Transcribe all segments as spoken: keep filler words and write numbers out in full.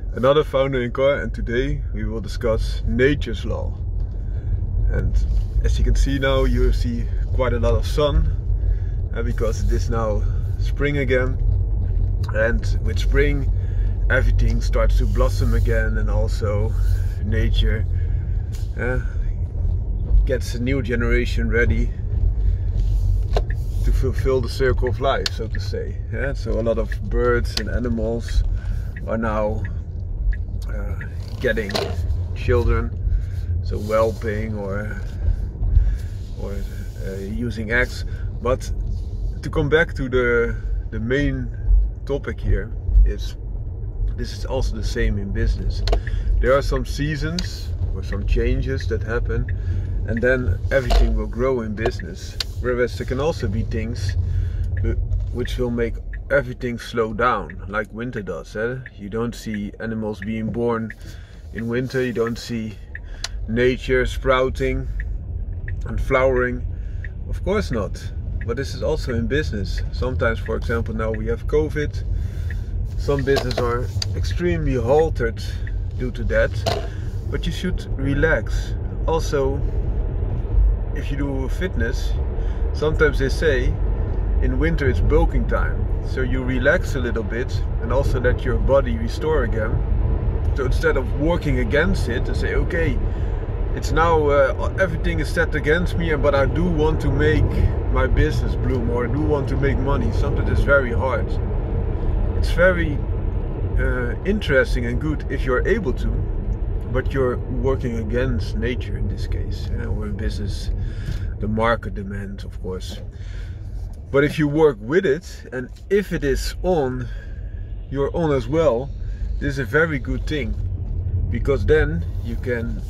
Another founder in car, and today we will discuss nature's law. And as you can see now, you see quite a lot of sun uh, because it is now spring again, and with spring everything starts to blossom again, and also nature uh, gets a new generation ready to fulfill the circle of life, so to say. Yeah? So a lot of birds and animals are now uh, getting children, so whelping or or uh, using eggs. But to come back to the the main topic here, is this is also the same in business. There are some seasons or some changes that happen, and then everything will grow in business. Whereas there can also be things which will make everything slow down, like winter does. Eh? You don't see animals being born in winter, you don't see nature sprouting and flowering. Of course not. But this is also in business. Sometimes, for example, now we have COVID. Some businesses are extremely halted due to that. But you should relax. Also, if you do fitness, sometimes they say in winter it's bulking time. So you relax a little bit and also let your body restore again. So instead of working against it and say, okay, it's now uh, everything is set against me, but I do want to make my business bloom, or I do want to make money. Sometimes it's very hard. It's very uh, interesting and good if you're able to, but you're working against nature in this case, you know, or in business, the market demand, of course. But if you work with it, and if it is on, you're on as well, this is a very good thing, because then you can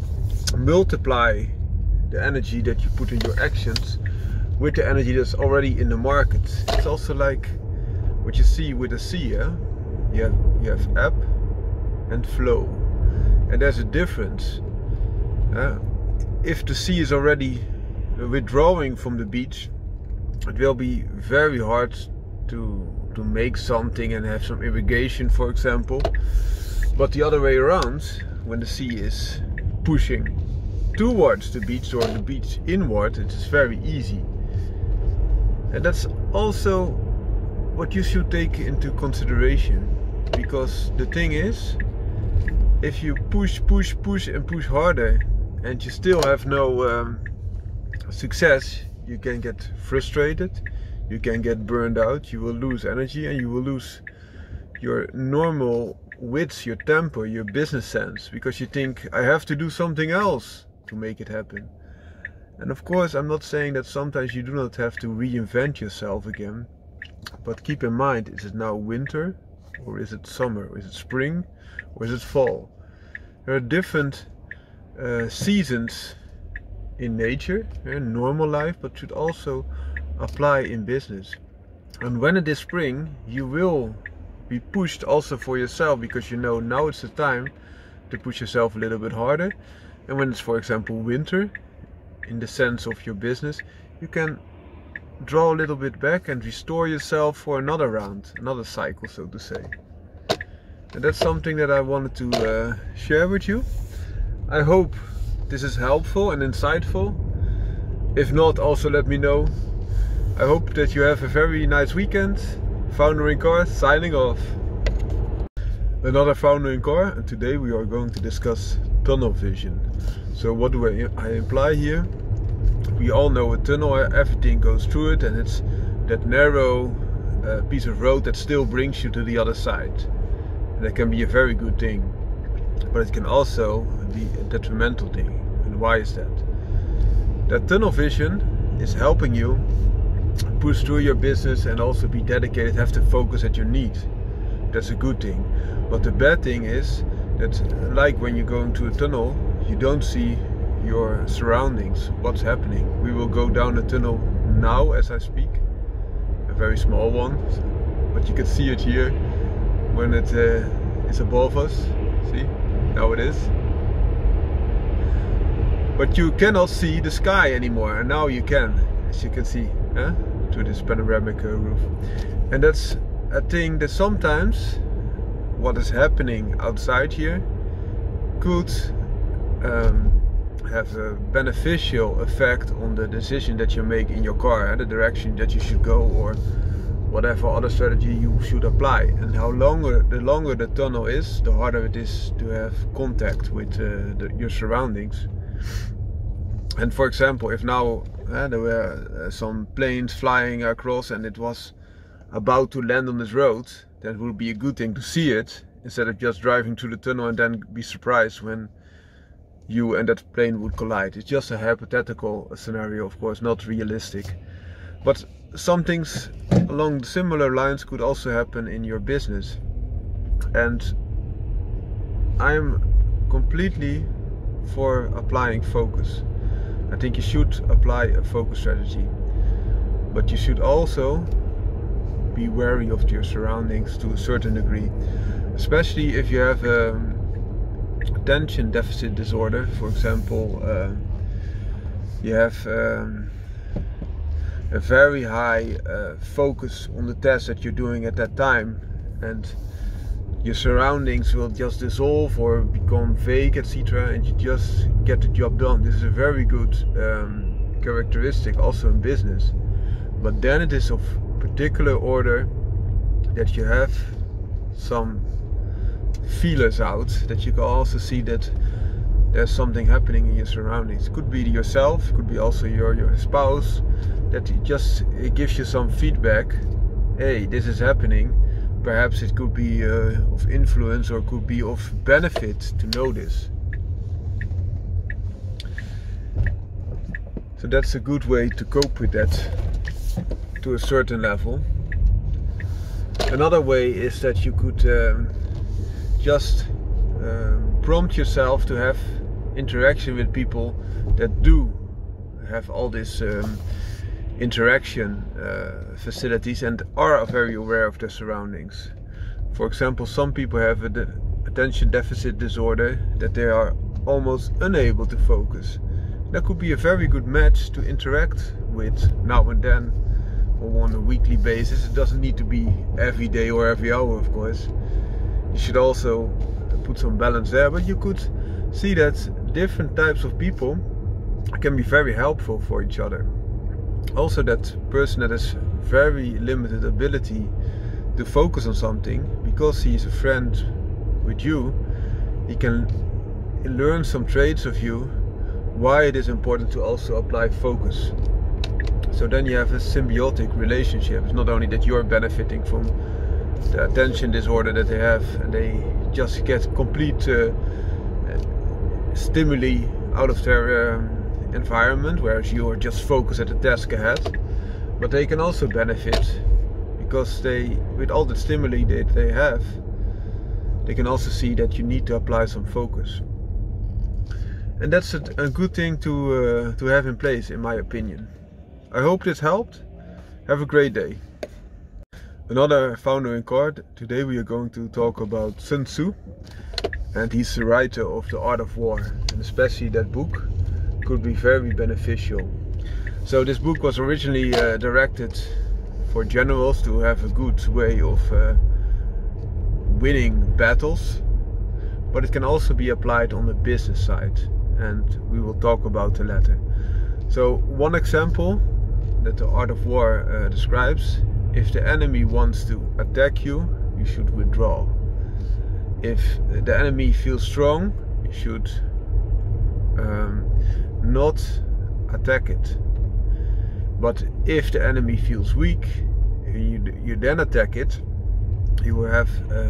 multiply the energy that you put in your actions with the energy that's already in the market. It's also like what you see with the sea. Yeah? You have, you have ebb and flow, and there's a difference. Uh, if the sea is already withdrawing from the beach, it will be very hard to to make something and have some irrigation, for example. But the other way around, when the sea is pushing towards the beach or the beach inward, it is very easy. And that's also what you should take into consideration, because the thing is, if you push, push, push and push harder and you still have no um, success, you can get frustrated, you can get burned out, you will lose energy, and you will lose your normal wits, your temper, your business sense, because you think, I have to do something else to make it happen. And of course, I'm not saying that sometimes you do not have to reinvent yourself again, but keep in mind, is it now winter, or is it summer, or is it spring, or is it fall? There are different uh, seasons in nature, in normal life, but should also apply in business. And when it is spring, you will be pushed also for yourself, because you know now it's the time to push yourself a little bit harder. And when it's, for example, winter, in the sense of your business, you can draw a little bit back and restore yourself for another round, another cycle, so to say. And that's something that I wanted to uh, share with you. I hope this is helpful and insightful. If not, also let me know. I hope that you have a very nice weekend. Founder in Car, signing off. Another Founder in Car, and today we are going to discuss tunnel vision. So what do I, I imply here? We all know a tunnel, everything goes through it, and it's that narrow uh, piece of road that still brings you to the other side. And that can be a very good thing, but it can also be a detrimental thing. And why is that? That tunnel vision is helping you push through your business and also be dedicated, have to focus at your need. That's a good thing. But the bad thing is that, like when you go into a tunnel, you don't see your surroundings, what's happening. We will go down a tunnel now as I speak, a very small one, but you can see it here when it uh, is above us. See, now it is. But you cannot see the sky anymore, and now you can, as you can see, eh? Through this panoramic uh, roof. And that's a thing that sometimes what is happening outside here could um, have a beneficial effect on the decision that you make in your car, and the direction that you should go, or whatever other strategy you should apply. And how longer the longer the tunnel is, the harder it is to have contact with uh, the, your surroundings. And for example, if now uh, there were uh, some planes flying across and it was about to land on this road, then it would be a good thing to see it, instead of just driving through the tunnel and then be surprised when you and that plane would collide. It's just a hypothetical scenario, of course, not realistic. But some things along similar lines could also happen in your business. And I'm completely for applying focus. I think you should apply a focus strategy. But you should also be wary of your surroundings to a certain degree. Especially if you have a attention deficit disorder, for example, uh, you have um, a very high uh, focus on the task that you're doing at that time, and your surroundings will just dissolve or become vague, et cetera, and you just get the job done. This is a very good um, characteristic also in business. But then it is of particular order that you have some feelers out, that you can also see that there's something happening in your surroundings. It could be yourself, it could be also your, your spouse, that it just it gives you some feedback. Hey, this is happening. Perhaps it could be uh, of influence, or could be of benefit to know this. So that's a good way to cope with that to a certain level. Another way is that you could um, just uh, prompt yourself to have interaction with people that do have all these um, interaction uh, facilities and are very aware of their surroundings. For example, some people have a de- attention deficit disorder, that they are almost unable to focus. That could be a very good match to interact with now and then, or on a weekly basis. It doesn't need to be every day or every hour, of course. You should also put some balance there, but you could see that different types of people can be very helpful for each other. Also, that person that has very limited ability to focus on something, because he is a friend with you, he can learn some traits of you, why it is important to also apply focus. So then you have a symbiotic relationship. It's not only that you're benefiting from the attention disorder that they have, and they just get complete uh, stimuli out of their um, environment, whereas you are just focused at the task ahead, but they can also benefit because they, with all the stimuli that they have, they can also see that you need to apply some focus. And that's a, a good thing to uh, to have in place, in my opinion. I hope this helped. Have a great day. Another founder in car. Today we are going to talk about Sun Tzu, and he's the writer of The Art of War, and especially that book could be very beneficial. So this book was originally uh, directed for generals to have a good way of uh, winning battles, but it can also be applied on the business side, and we will talk about the latter. So one example that The Art of War uh, describes: if the enemy wants to attack you, you should withdraw. If the enemy feels strong, you should um, not attack it. But if the enemy feels weak, you, you then attack it, you will have uh,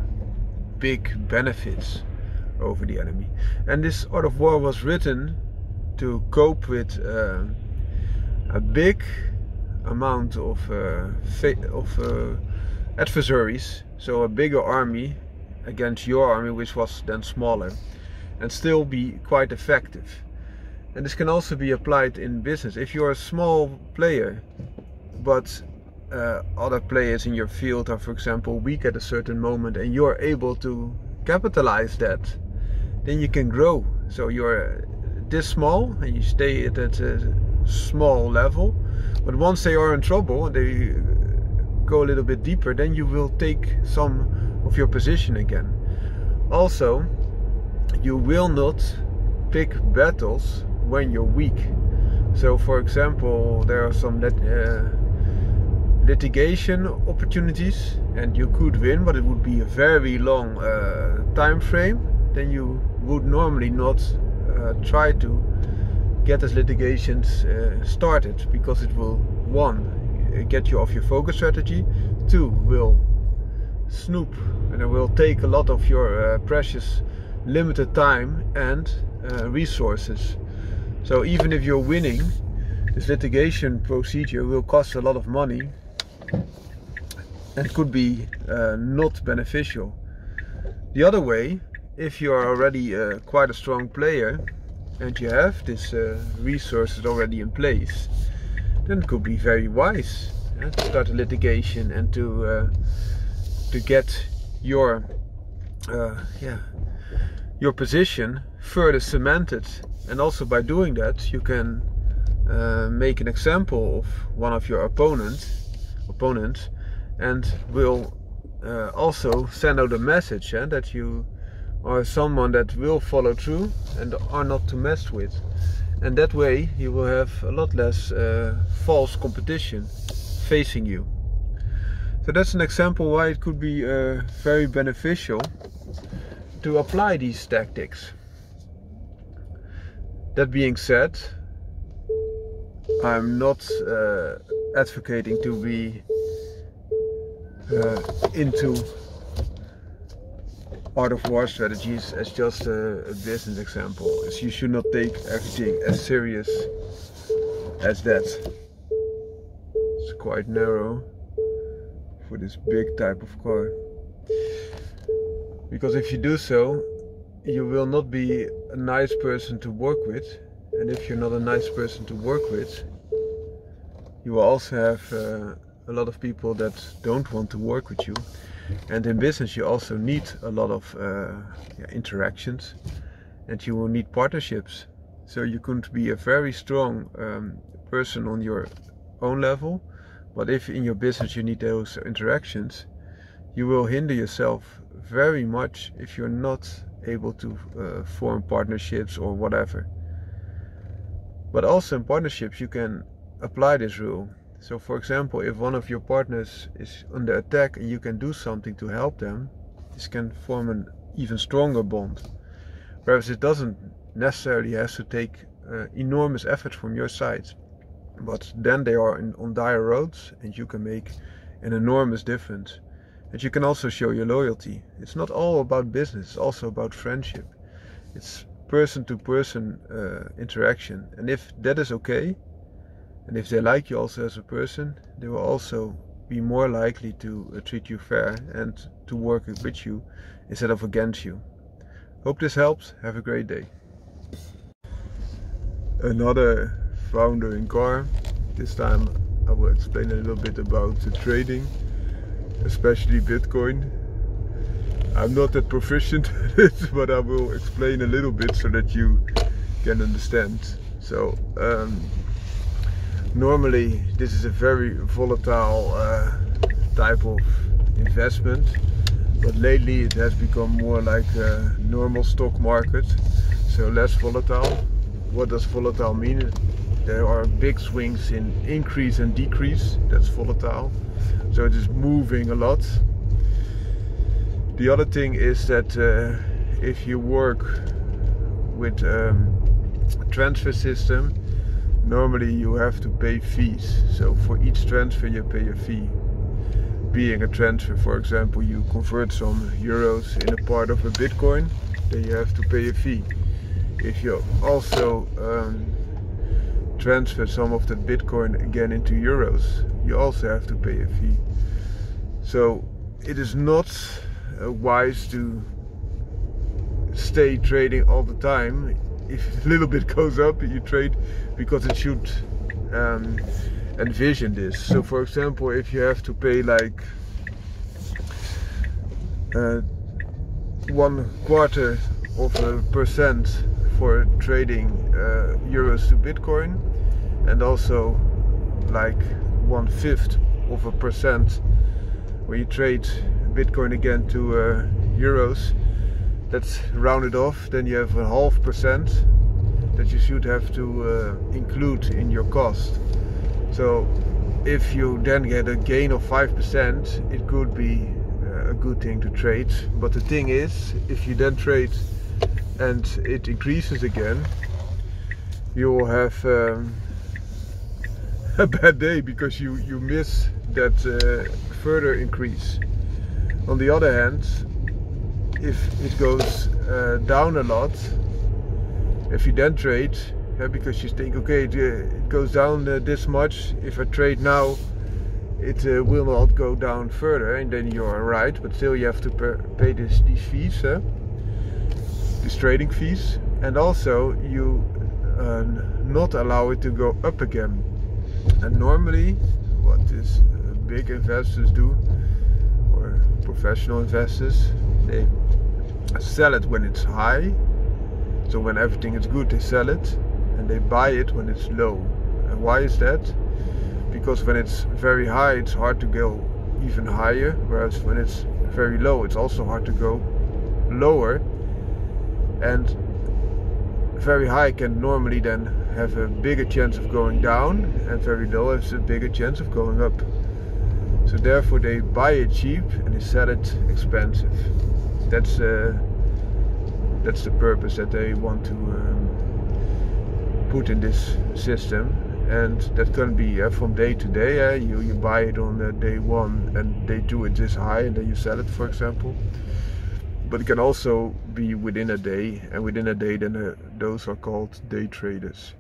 big benefits over the enemy. And this Art of War was written to cope with uh, a big amount of, uh, of uh, adversaries, so a bigger army against your army, which was then smaller, and still be quite effective. And this can also be applied in business. If you're a small player, but uh, other players in your field are, for example, weak at a certain moment, and you're able to capitalize that, then you can grow. So you're this small and you stay at that uh, small level, but once they are in trouble and they go a little bit deeper, then you will take some of your position again. Also, you will not pick battles when you're weak. So for example, there are some lit uh, litigation opportunities and you could win, but it would be a very long uh, time frame. Then you would normally not uh, try to get these litigations uh, started, because it will, one, get you off your focus strategy, two, will snoop and it will take a lot of your uh, precious limited time and uh, resources. So even if you're winning, this litigation procedure will cost a lot of money and could be uh, not beneficial. The other way, if you are already uh, quite a strong player and you have these uh, resources already in place, then it could be very wise uh, to start a litigation and to uh, to get your uh, yeah your position further cemented. And also by doing that, you can uh, make an example of one of your opponent, opponents, and will uh, also send out a message eh, that you are someone that will follow through and are not to mess with. And that way you will have a lot less uh, false competition facing you. So that's an example why it could be uh, very beneficial to apply these tactics. That being said, I'm not uh, advocating to be uh, into art of war strategies as just a, a business example. So you should not take everything as serious as that. It's quite narrow for this big type of car. Because if you do so, you will not be a nice person to work with, and if you're not a nice person to work with, you will also have uh, a lot of people that don't want to work with you. And in business you also need a lot of uh, yeah, interactions, and you will need partnerships. So you could be a very strong um, person on your own level, but if in your business you need those interactions, you will hinder yourself very much if you're not able to uh, form partnerships or whatever. But also in partnerships you can apply this rule. So for example, if one of your partners is under attack and you can do something to help them, this can form an even stronger bond. Whereas it doesn't necessarily have to take uh, enormous effort from your side. But then they are in, on dire roads and you can make an enormous difference. And you can also show your loyalty. It's not all about business, it's also about friendship. It's person to person uh, interaction. And if that is okay, and if they like you also as a person, they will also be more likely to uh, treat you fair and to work with you instead of against you. Hope this helps. Have a great day. Another founder in car. This time I will explain a little bit about the trading, especially Bitcoin. I'm not that proficient at it, but I will explain a little bit so that you can understand. So um, normally this is a very volatile uh, type of investment, but lately it has become more like a normal stock market, so less volatile. What does volatile mean? There are big swings in increase and decrease, that's volatile. So it is moving a lot. The other thing is that uh, if you work with um, a transfer system, normally you have to pay fees. So for each transfer you pay a fee. Being a transfer, for example, you convert some euros in a part of a Bitcoin, then you have to pay a fee. If you also um, transfer some of that Bitcoin again into euros, you also have to pay a fee. So it is not uh, wise to stay trading all the time. If a little bit goes up, you trade because it should um, envision this. So for example, if you have to pay like uh, one quarter of a percent for trading uh, euros to Bitcoin, and also like one fifth of a percent when you trade Bitcoin again to uh, euros. That's rounded off. Then you have a half percent that you should have to uh, include in your cost. So if you then get a gain of five percent, it could be uh, a good thing to trade. But the thing is, if you then trade and it increases again, you will have um, a bad day, because you, you miss that uh, further increase. On the other hand, if it goes uh, down a lot, if you then trade, uh, because you think, okay, it, uh, it goes down uh, this much, if I trade now, it uh, will not go down further, and then you are right, but still you have to pay this, these fees, uh, these trading fees, and also you uh, not allow it to go up again. And normally, what these uh, big investors do, or professional investors, they sell it when it's high. So when everything is good, they sell it, and they buy it when it's low. And why is that? Because when it's very high, it's hard to go even higher, whereas when it's very low, it's also hard to go lower. And very high can normally then have a bigger chance of going down, and very low has a bigger chance of going up. So therefore they buy it cheap and they sell it expensive. That's uh, that's the purpose that they want to um, put in this system. And that can be uh, from day to day. Uh, you, you buy it on uh, day one and they do it this high, and then you sell it, for example. But it can also be within a day, and within a day then uh, those are called day traders.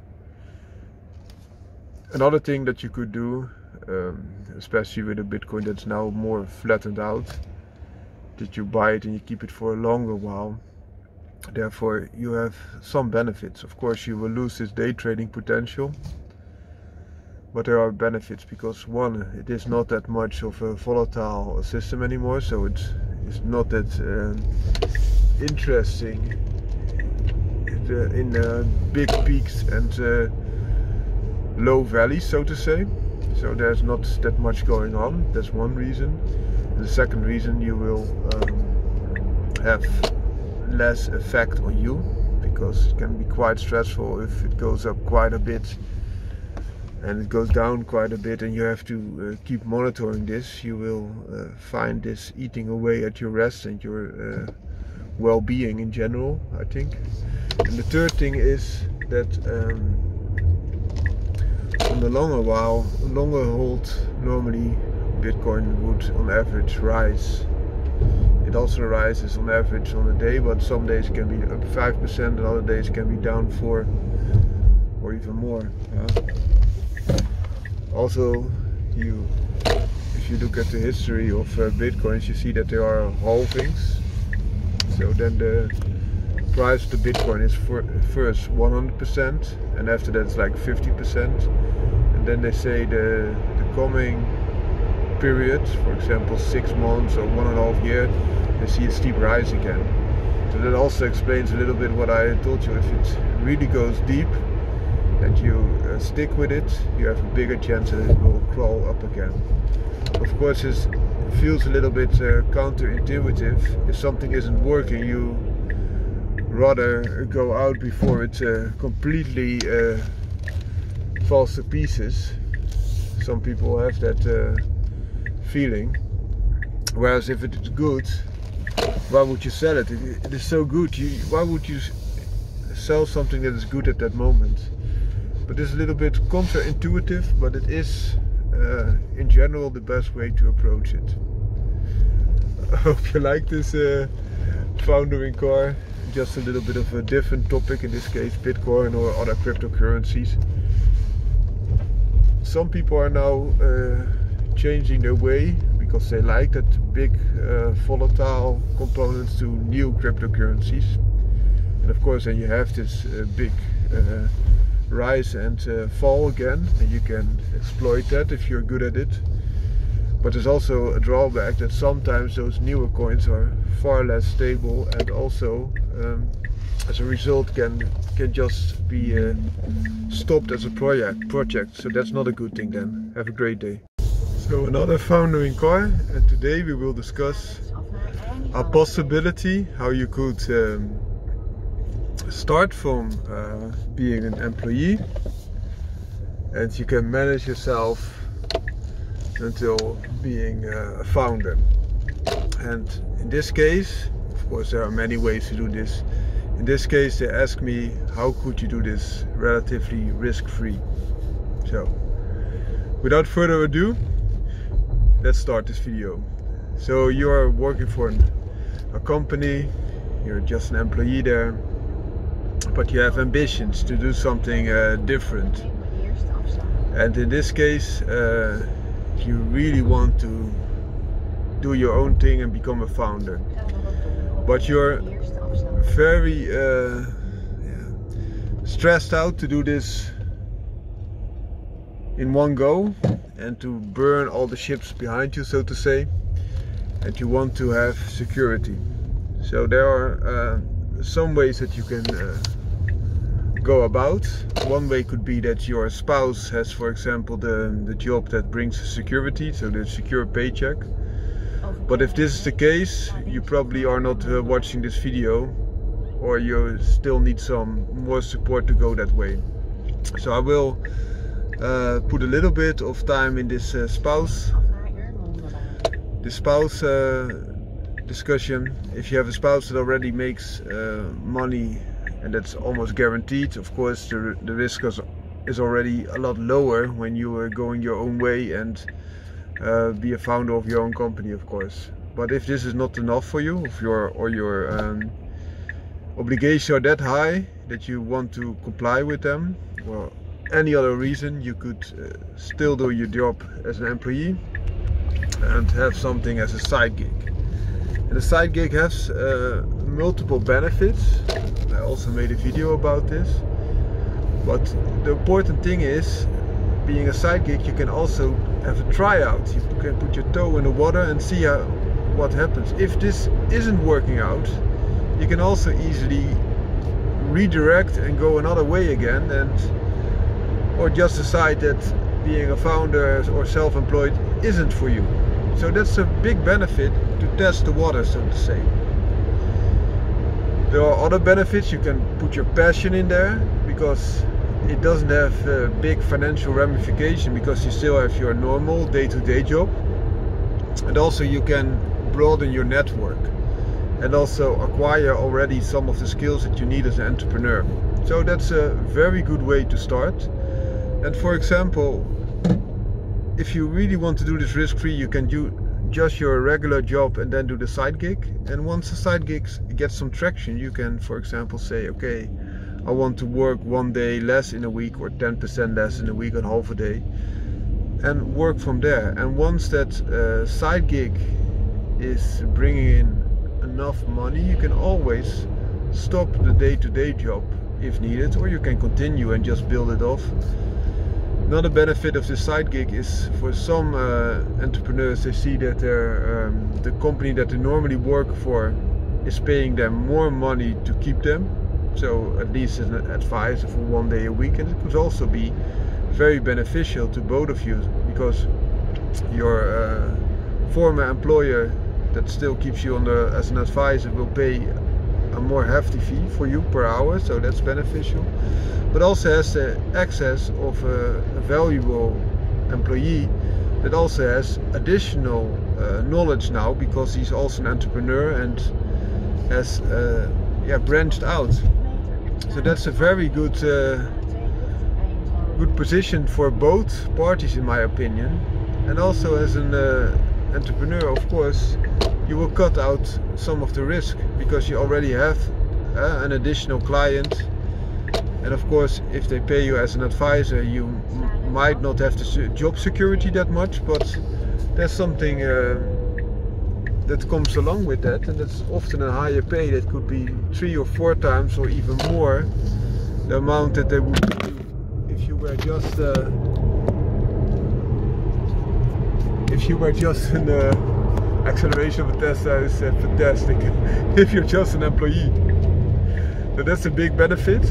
Another thing that you could do, um, especially with a Bitcoin that's now more flattened out, that you buy it and you keep it for a longer while. Therefore you have some benefits. Of course you will lose this day trading potential, but there are benefits, because one, it is not that much of a volatile system anymore, so it's, it's not that um, interesting in, in uh, big peaks and uh, low valleys, so to say. So there's not that much going on. That's one reason. And the second reason, you will um, have less effect on you, because it can be quite stressful if it goes up quite a bit and it goes down quite a bit, and you have to uh, keep monitoring this. You will uh, find this eating away at your rest and your uh, well-being in general, I think. And the third thing is that um, on the longer while, longer hold, normally Bitcoin would on average rise. It also rises on average on a day, but some days can be up five percent and other days can be down four or even more. Yeah? Also, you, if you look at the history of uh, Bitcoins, you see that there are halvings. So then the price of the Bitcoin is for first one hundred percent, and after that it's like fifty percent. And then they say the, the coming period, for example six months or one and a half year, they see a steep rise again. So that also explains a little bit what I told you. If it really goes deep and you uh, stick with it, you have a bigger chance that it will crawl up again. Of course it feels a little bit uh, counterintuitive. If something isn't working, you rather go out before it uh, completely uh, falls to pieces. Some people have that uh, feeling. Whereas if it is good, why would you sell it? It, it is so good. You, why would you sell something that is good at that moment? But it's a little bit counterintuitive, but it is uh, in general the best way to approach it. I hope you like this uh, Foundering Car. Just a little bit of a different topic, in this case Bitcoin or other cryptocurrencies. Some people are now uh, changing their way because they like that big uh, volatile components to new cryptocurrencies. And of course then you have this uh, big uh, rise and uh, fall again, and you can exploit that if you're good at it. But there's also a drawback that sometimes those newer coins are far less stable, and also um, as a result can can just be uh, stopped as a project project so that's not a good thing then. Have a great day. So another founder in car, and today we will discuss a possibility how you could um, start from uh, being an employee and you can manage yourself until being a founder. And in this case, of course there are many ways to do this. In this case they ask me, how could you do this relatively risk-free? So without further ado, let's start this video. So you are working for an, a company, you're just an employee there, but you have ambitions to do something uh, different. And in this case, uh, you really want to do your own thing and become a founder. But you're very uh, yeah, stressed out to do this in one go and to burn all the ships behind you, so to say, and you want to have security. So there are uh, some ways that you can uh, go about. One way could be that your spouse has, for example, the, the job that brings security, so the secure paycheck. But if this is the case, you probably are not uh, watching this video, or you still need some more support to go that way. So I will uh, put a little bit of time in this uh, spouse, the spouse uh, discussion. If you have a spouse that already makes uh, money, and that's almost guaranteed, of course the, the risk is, is already a lot lower when you are going your own way and uh, be a founder of your own company, of course. But if this is not enough for you, if your or your um, obligations are that high that you want to comply with them, or any other reason, you could uh, still do your job as an employee and have something as a side gig. And the side gig has uh, multiple benefits. I also made a video about this. But the important thing is, being a side gig, you can also have a tryout. You can put your toe in the water and see how, what happens. If this isn't working out, you can also easily redirect and go another way again, and or just decide that being a founder or self-employed isn't for you. So that's a big benefit, to test the water, so to say. There are other benefits. You can put your passion in there, because it doesn't have a big financial ramification, because you still have your normal day-to-day job. And also you can broaden your network and also acquire already some of the skills that you need as an entrepreneur. So that's a very good way to start. And for example, if you really want to do this risk-free, you can do just your regular job and then do the side gig. And once the side gig gets some traction, you can, for example, say, okay, I want to work one day less in a week, or ten percent less in a week, and half a day, and work from there. And once that uh, side gig is bringing in enough money, you can always stop the day-to-day job if needed, or you can continue and just build it off. Another benefit of this side gig is, for some uh, entrepreneurs, they see that their, um, the company that they normally work for is paying them more money to keep them. So at least as an advisor for one day a week, and it could also be very beneficial to both of you, because your uh, former employer that still keeps you on the, as an advisor will pay a more hefty fee for you per hour, so that's beneficial. But also has the access of a, a valuable employee that also has additional uh, knowledge now, because he's also an entrepreneur and has uh, yeah, branched out. So that's a very good uh, good position for both parties, in my opinion. And also as an uh, entrepreneur, of course, you will cut out some of the risk, because you already have uh, an additional client. And of course, if they pay you as an advisor, you m might not have the job security that much, but there's something uh, that comes along with that, and that's often a higher pay. That could be three or four times or even more the amount that they would pay you if you were just uh, if you were just an uh, acceleration of a Tesla is uh, fantastic. If you're just an employee, so that's a big benefit.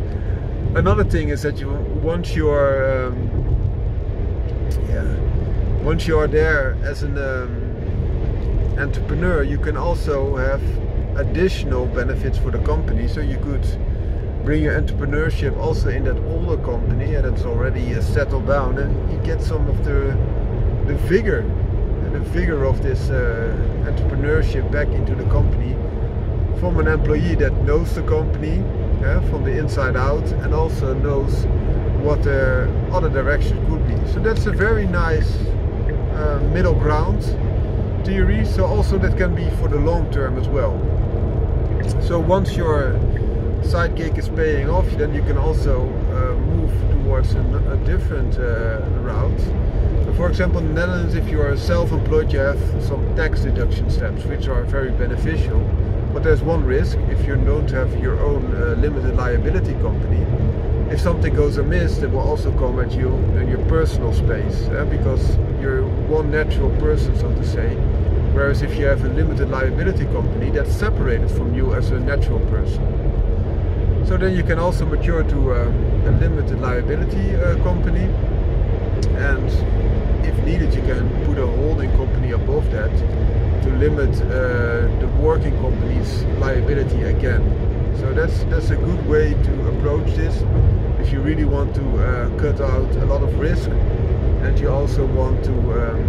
Another thing is that you once you are um, yeah, once you are there as an um, entrepreneur, you can also have additional benefits for the company. So you could bring your entrepreneurship also in that older company and it's already uh, settled down, and you get some of the the vigor the vigor of this uh, entrepreneurship back into the company from an employee that knows the company uh, from the inside out and also knows what the other direction could be. So that's a very nice uh, middle ground theory. So also that can be for the long term as well. So once your side gig is paying off, then you can also uh, move towards a, a different uh, route. So for example, in the Netherlands, if you are self-employed, you have some tax deduction steps which are very beneficial. But there's one risk: if you don't have your own uh, limited liability company, if something goes amiss, that will also come at you in your personal space, uh, because you're one natural person, so to say. Whereas if you have a limited liability company, that's separated from you as a natural person. So then you can also mature to uh, a limited liability uh, company, and if needed, you can put a holding company above that to limit uh, the working company's liability again. So that's that's a good way to approach this if you really want to uh, cut out a lot of risk, and you also want to um,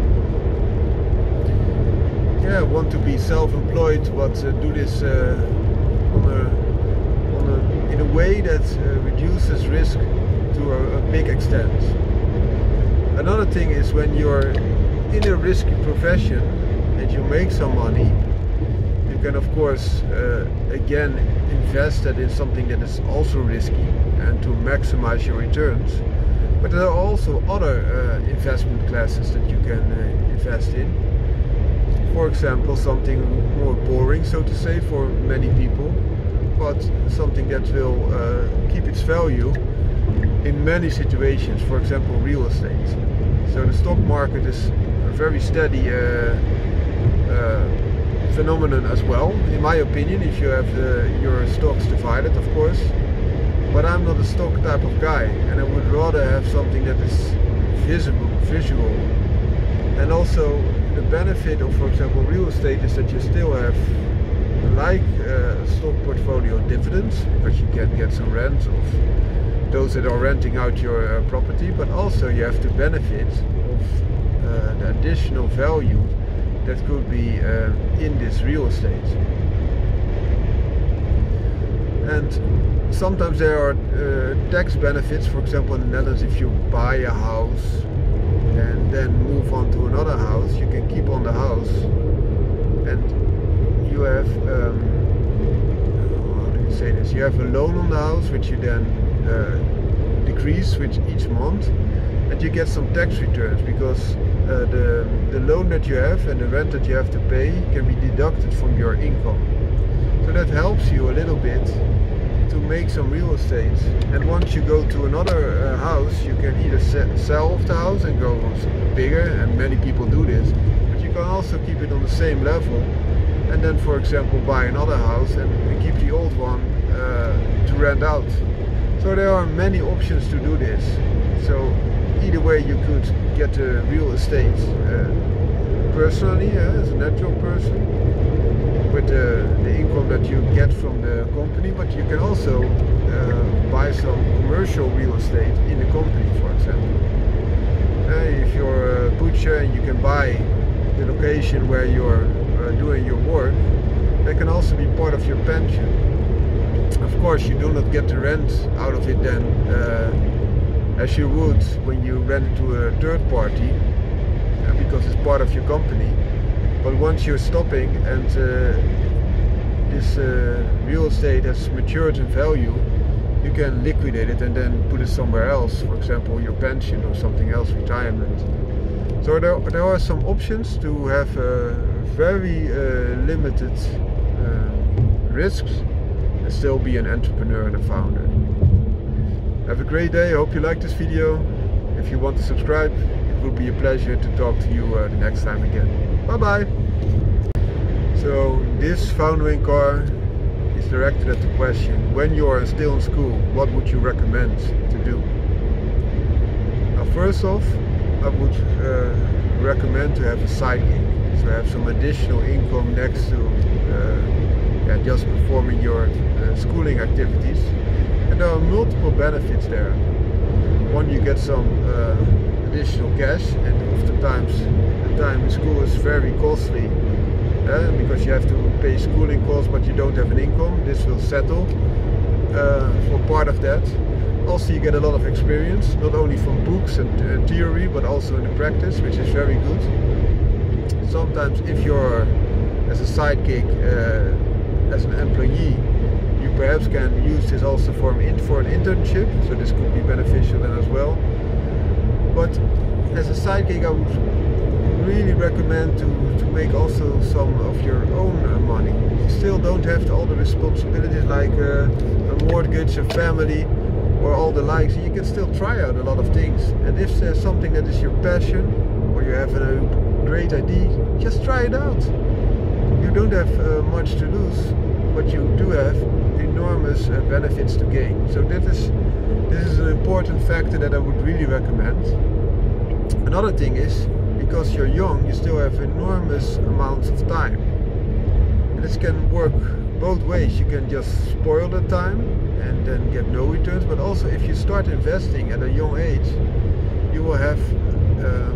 yeah want to be self-employed, but uh, do this uh, on a, on a, in a way that uh, reduces risk to a, a big extent. Another thing is when you're in a risky profession and you make some money, you can of course uh, again invest that in something that is also risky and to maximize your returns. But there are also other uh, investment classes that you can uh, invest in. For example, something more boring, so to say, for many people, but something that will uh, keep its value in many situations. For example, real estate. So the stock market is a very steady uh, uh, phenomenon as well, in my opinion, if you have the, your stocks divided, of course. But I'm not a stock type of guy, and I would rather have something that is visible, visual. And also the benefit of, for example, real estate is that you still have, like uh, stock portfolio, dividends, because you can get some rent of those that are renting out your uh, property, but also you have the benefit of uh, the additional value that could be uh, in this real estate. And sometimes there are uh, tax benefits. For example, in the Netherlands, if you buy a house and then move on to another house, you can keep on the house, and you have um, how do you say this? You have a loan on the house, which you then uh, decrease with each month, and you get some tax returns because uh, the the loan that you have and the rent that you have to pay can be deducted from your income. So that helps you a little bit to make some real estate. And once you go to another uh, house, you can either sell off the house and go bigger, and many people do this, but you can also keep it on the same level, and then, for example, buy another house and, and keep the old one uh, to rent out. So there are many options to do this. So either way, you could get a real estate uh, personally, uh, as a natural person, with the, the income that you get from the company, but you can also uh, buy some commercial real estate in the company, for example. Uh, if you're a butcher and you can buy the location where you're uh, doing your work, that can also be part of your pension. Of course, you do not get the rent out of it then uh, as you would when you rent to a third party, uh, because it's part of your company. But once you're stopping and uh, this uh, real estate has matured in value, you can liquidate it and then put it somewhere else, for example your pension or something else, retirement. So there, there are some options to have uh, very uh, limited uh, risks and still be an entrepreneur and a founder. Have a great day. I hope you liked this video. If you want to subscribe, it will be a pleasure to talk to you uh, the next time again. Bye bye. So this foundering car is directed at the question: when you are still in school, what would you recommend to do? Now, first off, I would uh, recommend to have a side gig, so have some additional income next to uh, yeah, just performing your uh, schooling activities. And there are multiple benefits there. One, you get some uh, additional cash, and oftentimes the time in school is very costly uh, because you have to pay schooling costs, but you don't have an income. This will settle uh, for part of that. Also, you get a lot of experience, not only from books and uh, theory, but also in the practice, which is very good. Sometimes if you're as a side gig, uh, as an employee, you perhaps can use this also for an, for an internship, so this could be beneficial then as well. But as a side gig, I would really recommend to, to make also some of your own uh, money. You still don't have to, all the responsibilities like uh, a mortgage, a family, or all the likes. You can still try out a lot of things. And if there's something that is your passion, or you have a great idea, just try it out. You don't have uh, much to lose, but you do have enormous uh, benefits to gain. So that is, this is an important factor that I would really recommend. Another thing is, because you're young, you still have enormous amounts of time. And this can work both ways. You can just spoil the time and then get no returns, but also if you start investing at a young age, you will have um,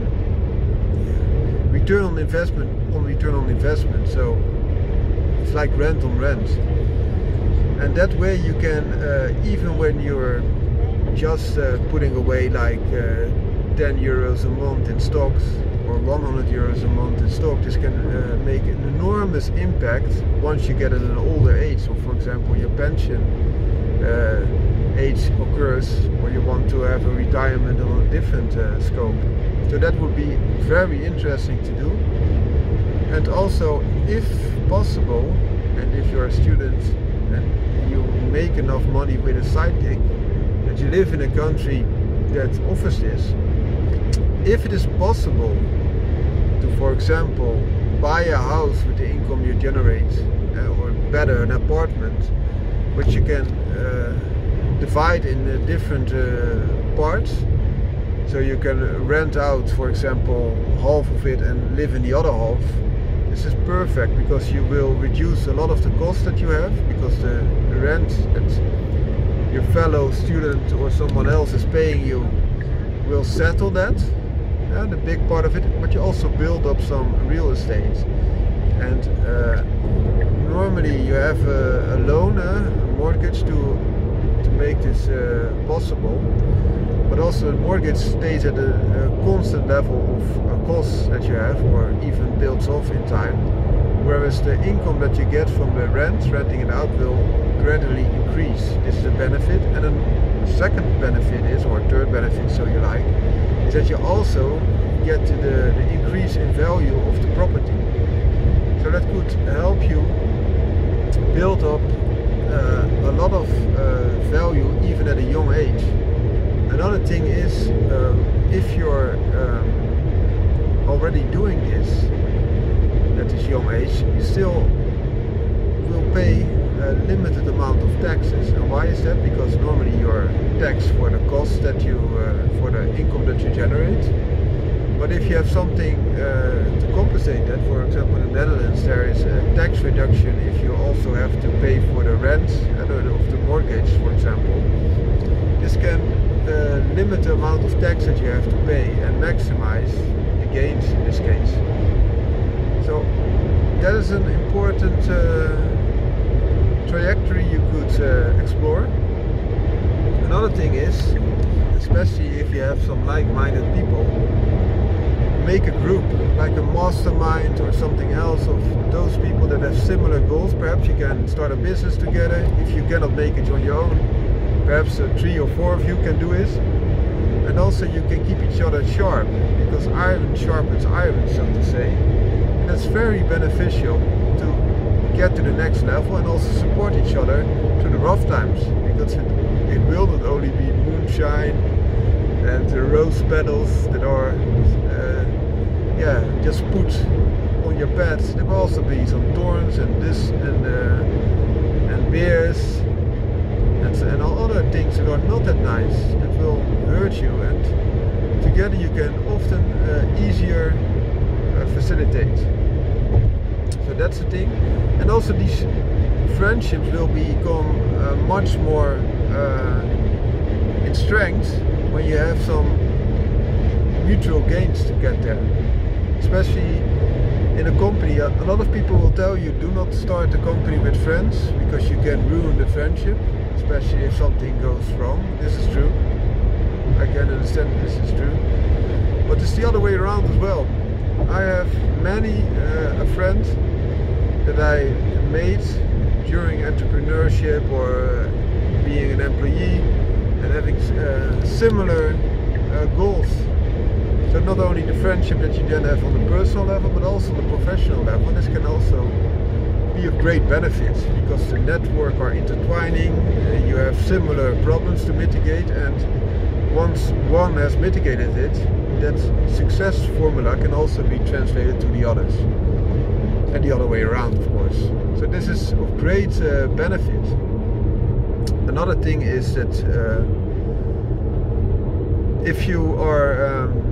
return on investment on return on investment. So it's like rent on rent. And that way you can, uh, even when you're just uh, putting away like uh, ten euros a month in stocks or one hundred euros a month in stock, this can uh, make an enormous impact once you get at an older age. So for example, your pension uh, age occurs, or you want to have a retirement on a different uh, scope. So that would be very interesting to do. And also, if possible, and if you're a student and you make enough money with a side gig, and you live in a country that offers this, if it is possible to, for example, buy a house with the income you generate, uh, or better, an apartment, which you can uh, divide in uh, different uh, parts. So you can rent out, for example, half of it and live in the other half. This is perfect because you will reduce a lot of the costs that you have, because the rent that your fellow student or someone else is paying you will settle that, uh, the big part of it, but you also build up some real estate. And uh, normally you have a, a loan, uh, a mortgage to, to make this uh, possible. But also the mortgage stays at a, a constant level of uh, costs that you have, or even builds off in time. Whereas the income that you get from the rent, renting it out, will gradually increase. This is a benefit. And then the second benefit is, or third benefit, so you like, is that you also get to the, the increase in value of the property. So that could help you build up uh, a lot of uh, value even at a young age. Another thing is, um, if you're um, already doing this at this young age, you still will pay a limited amount of taxes. And why is that? Because normally you're taxed for the cost that you, uh, for the income that you generate. But if you have something uh, to compensate that, for example in the Netherlands there is a tax reduction if you also have to pay for the rent uh, of the mortgage, for example. This can uh, limit the amount of tax that you have to pay and maximize the gains in this case. So that is an important uh, trajectory you could uh, explore. Another thing is, especially if you have some like-minded people, make a group, like a mastermind or something else of those people that have similar goals. Perhaps you can start a business together. If you cannot make it on your own, perhaps uh, three or four of you can do it. And also you can keep each other sharp, because iron sharpens iron, so to say. And that's very beneficial to get to the next level, and also support each other through the rough times, because it, it will not only be moonshine and the rose petals that are uh, yeah, just put on your path. There will also be some thorns and this and uh, and bears and, and all other things that are not that nice, that will hurt you, and together you can often uh, easier uh, facilitate. So that's the thing. And also these friendships will become uh, much more uh, in strength when you have some mutual gains to get there. Especially in a company, a lot of people will tell you do not start a company with friends because you can ruin the friendship, especially if something goes wrong. This is true. I can understand that this is true. But it's the other way around as well. I have many uh, a friend that I made during entrepreneurship or being an employee and having uh, similar uh, goals. So not only the friendship that you then have on the personal level, but also on the professional level. This can also be of great benefit because the network are intertwining, uh, you have similar problems to mitigate, and once one has mitigated it, that success formula can also be translated to the others. And the other way around, of course. So this is of great uh, benefit. Another thing is that uh, if you are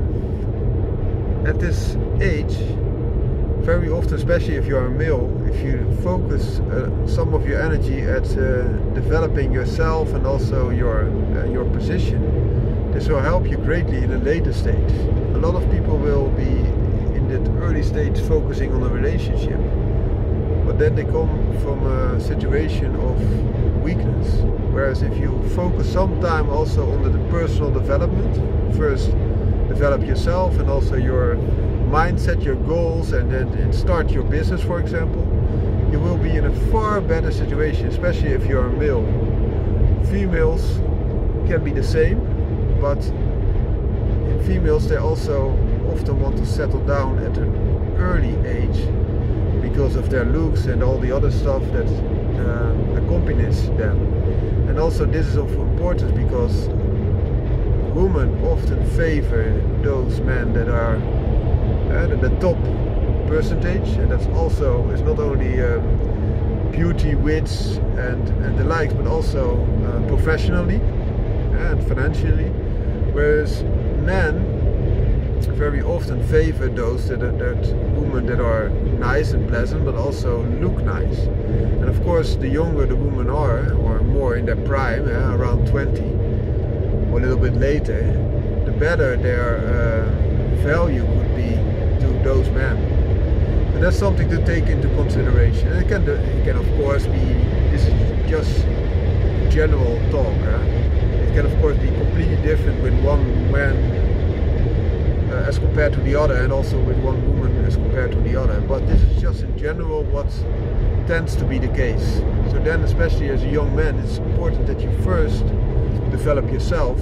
um, at this age, very often, especially if you are a male, if you focus uh, some of your energy at uh, developing yourself and also your uh, your position, this will help you greatly in a later stage. A lot of people will be in that early stage focusing on a relationship, but then they come from a situation of weakness. Whereas if you focus some time also on the personal development, first develop yourself and also your mindset, your goals, and then start your business, for example, you will be in a far better situation, especially if you're a male. Females can be the same, but in females they also often want to settle down at an early age because of their looks and all the other stuff that uh, accompanies them. And also this is of importance because women often favor those men that are at the top percentage, and that's also is not only um, beauty, wits and, and the likes, but also uh, professionally and financially, whereas men very often favor those that, are, that women that are nice and pleasant but also look nice. And of course the younger the women are, or more in their prime, uh, around twenty or a little bit later, the better their uh, value could be to those men. And that's something to take into consideration. And it can, it can of course be, this is just general talk, huh? It can of course be completely different with one man uh, as compared to the other, and also with one woman as compared to the other. But this is just in general what tends to be the case. So then, especially as a young man, it's important that you first develop yourself,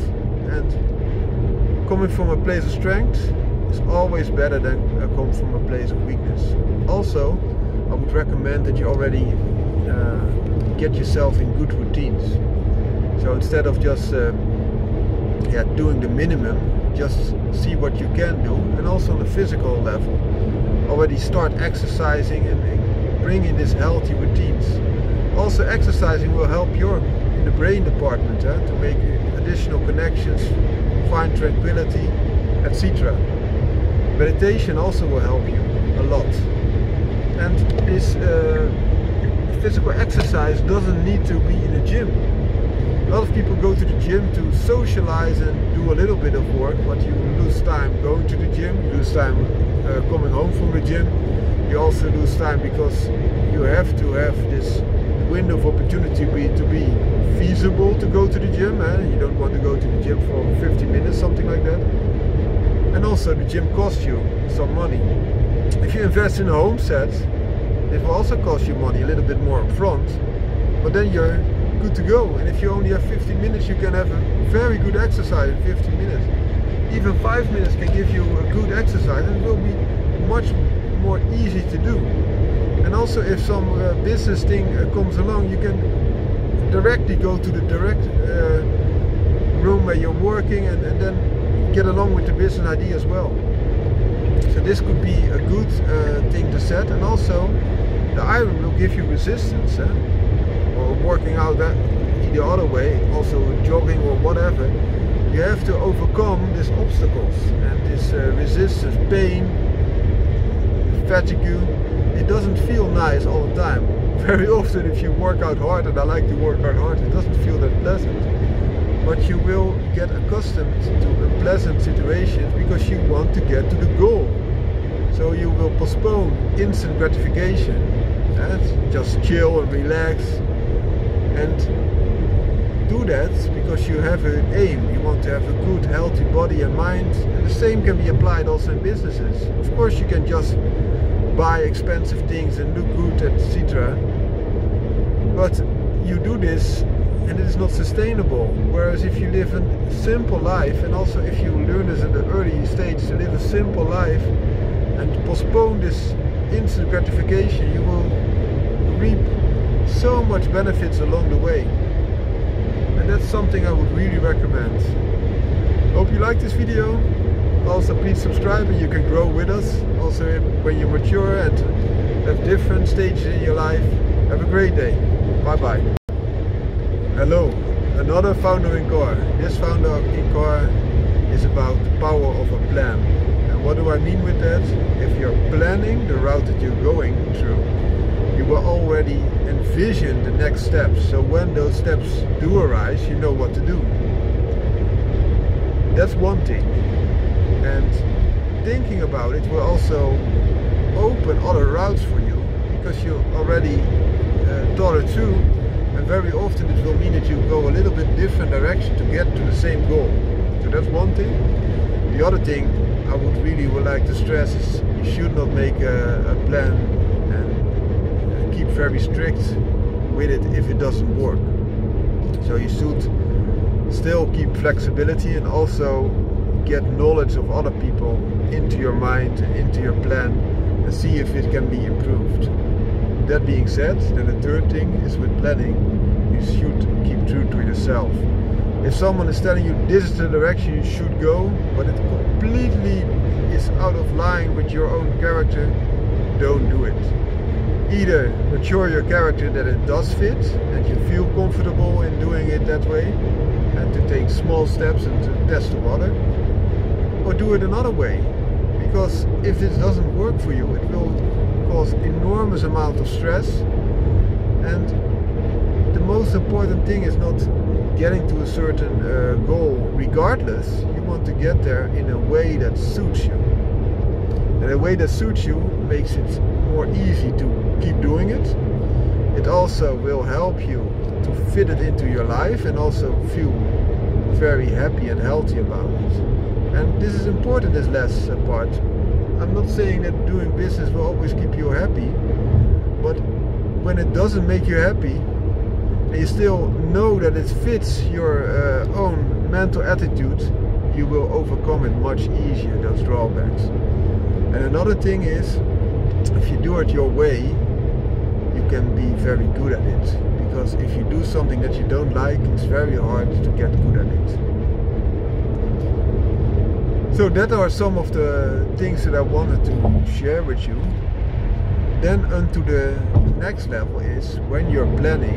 and coming from a place of strength is always better than uh, come from a place of weakness. Also, I would recommend that you already uh, get yourself in good routines. So instead of just uh, yeah, doing the minimum, just see what you can do, and also on the physical level, already start exercising and, and bring in these healthy routines. Also, exercising will help your in the brain department uh, to make additional connections, find tranquility, et cetera. Meditation also will help you a lot. And this uh, physical exercise doesn't need to be in a gym. A lot of people go to the gym to socialize and do a little bit of work, but you lose time going to the gym, you lose time uh, coming home from the gym. You also lose time because you have to have this window of opportunity be, to be feasible to go to the gym. Eh? You don't want to go to the gym for fifty minutes, something like that. And also the gym costs you some money. If you invest in a home set, it will also cost you money, a little bit more up front, but then you're good to go. And if you only have fifteen minutes, you can have a very good exercise in fifteen minutes. Even five minutes can give you a good exercise, and it will be much more easy to do. And also, if some uh, business thing uh, comes along, you can directly go to the direct uh, room where you're working, and, and then get along with the business idea as well. So this could be a good uh, thing to set. And also, the iron will give you resistance. Eh? Or working out that the other way, also jogging or whatever, you have to overcome these obstacles and this uh, resistance, pain, fatigue. It doesn't feel nice all the time. Very often if you work out hard, and I like to work out hard, it doesn't feel that pleasant. But you will get accustomed to unpleasant situations because you want to get to the goal. So you will postpone instant gratification and just chill and relax and do that because you have an aim. You want to have a good, healthy body and mind, and the same can be applied also in businesses. Of course, you can just buy expensive things and look good, et cetera. But you do this and it is not sustainable. Whereas if you live a simple life, and also if you learn this in the early stage to live a simple life and postpone this instant gratification, you will reap so much benefits along the way. And that's something I would really recommend. Hope you like this video. Also please subscribe and you can grow with us. Also when you mature and have different stages in your life. Have a great day. Bye bye. Hello, another founder in core. This founder in core is about the power of a plan. And what do I mean with that? If you're planning the route that you're going through, you will already envision the next steps. So when those steps do arise, you know what to do. That's one thing. And thinking about it will also open other routes for you because you already uh, thought it through, and very often it will mean that you go a little bit different direction to get to the same goal. So that's one thing. The other thing I would really would like to stress is you should not make a, a plan and keep very strict with it if it doesn't work. So you should still keep flexibility and also get knowledge of other people into your mind, into your plan, and see if it can be improved. That being said, then the third thing is with planning, you should keep true to yourself. If someone is telling you this is the direction you should go, but it completely is out of line with your own character, don't do it. Either mature your character that it does fit and you feel comfortable in doing it that way, and to take small steps and to test the water, or do it another way. Because if this doesn't work for you, it will cause enormous amount of stress. And the most important thing is not getting to a certain uh, goal regardless. You want to get there in a way that suits you. And a way that suits you makes it more easy to keep doing it. It also will help you to fit it into your life and also feel very happy and healthy about it. And this is important, this last part. I'm not saying that doing business will always keep you happy, but when it doesn't make you happy, and you still know that it fits your uh, own mental attitude, you will overcome it much easier, those drawbacks. And another thing is, if you do it your way, you can be very good at it. Because if you do something that you don't like, it's very hard to get good at it. So that are some of the things that I wanted to share with you. Then onto the next level is when you're planning,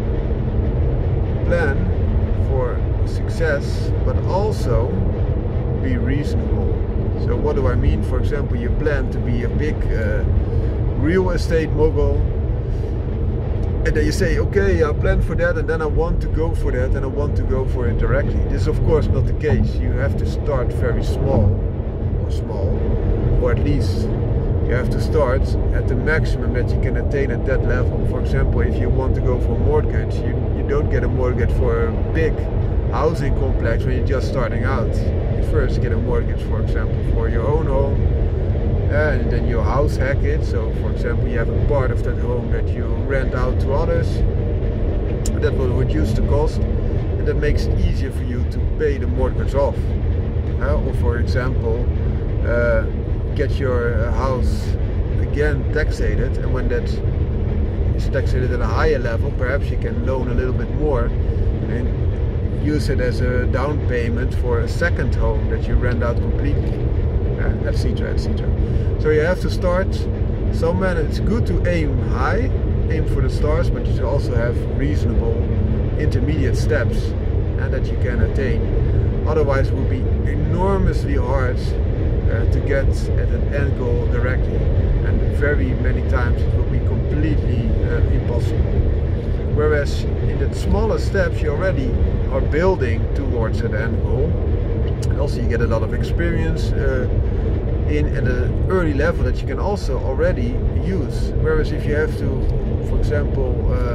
plan for success, but also be reasonable. So what do I mean? For example, you plan to be a big uh, real estate mogul, and then you say, okay, I plan for that, and then I want to go for that, and I want to go for it directly. This is of course not the case. You have to start very small, or small, or at least you have to start at the maximum that you can attain at that level. For example, if you want to go for a mortgage, you, you don't get a mortgage for a big housing complex when you're just starting out. You first get a mortgage, for example, for your own home, and then you house hack it. So for example, you have a part of that home that you rent out to others. That will reduce the cost, and that makes it easier for you to pay the mortgage off. Uh, or for example, uh, get your house again taxated, and when that is taxated at a higher level, perhaps you can loan a little bit more and use it as a down payment for a second home that you rent out completely, uh, et cetera, et cetera. So you have to start somewhere. It's good to aim high, aim for the stars, but you should also have reasonable intermediate steps and that you can attain. Otherwise it will be enormously hard uh, to get at an end goal directly. and very many times it will be completely uh, impossible. Whereas in the smaller steps you already are building towards an end goal, and also you get a lot of experience uh, in at an early level that you can also already use. Whereas if you have to, for example, um,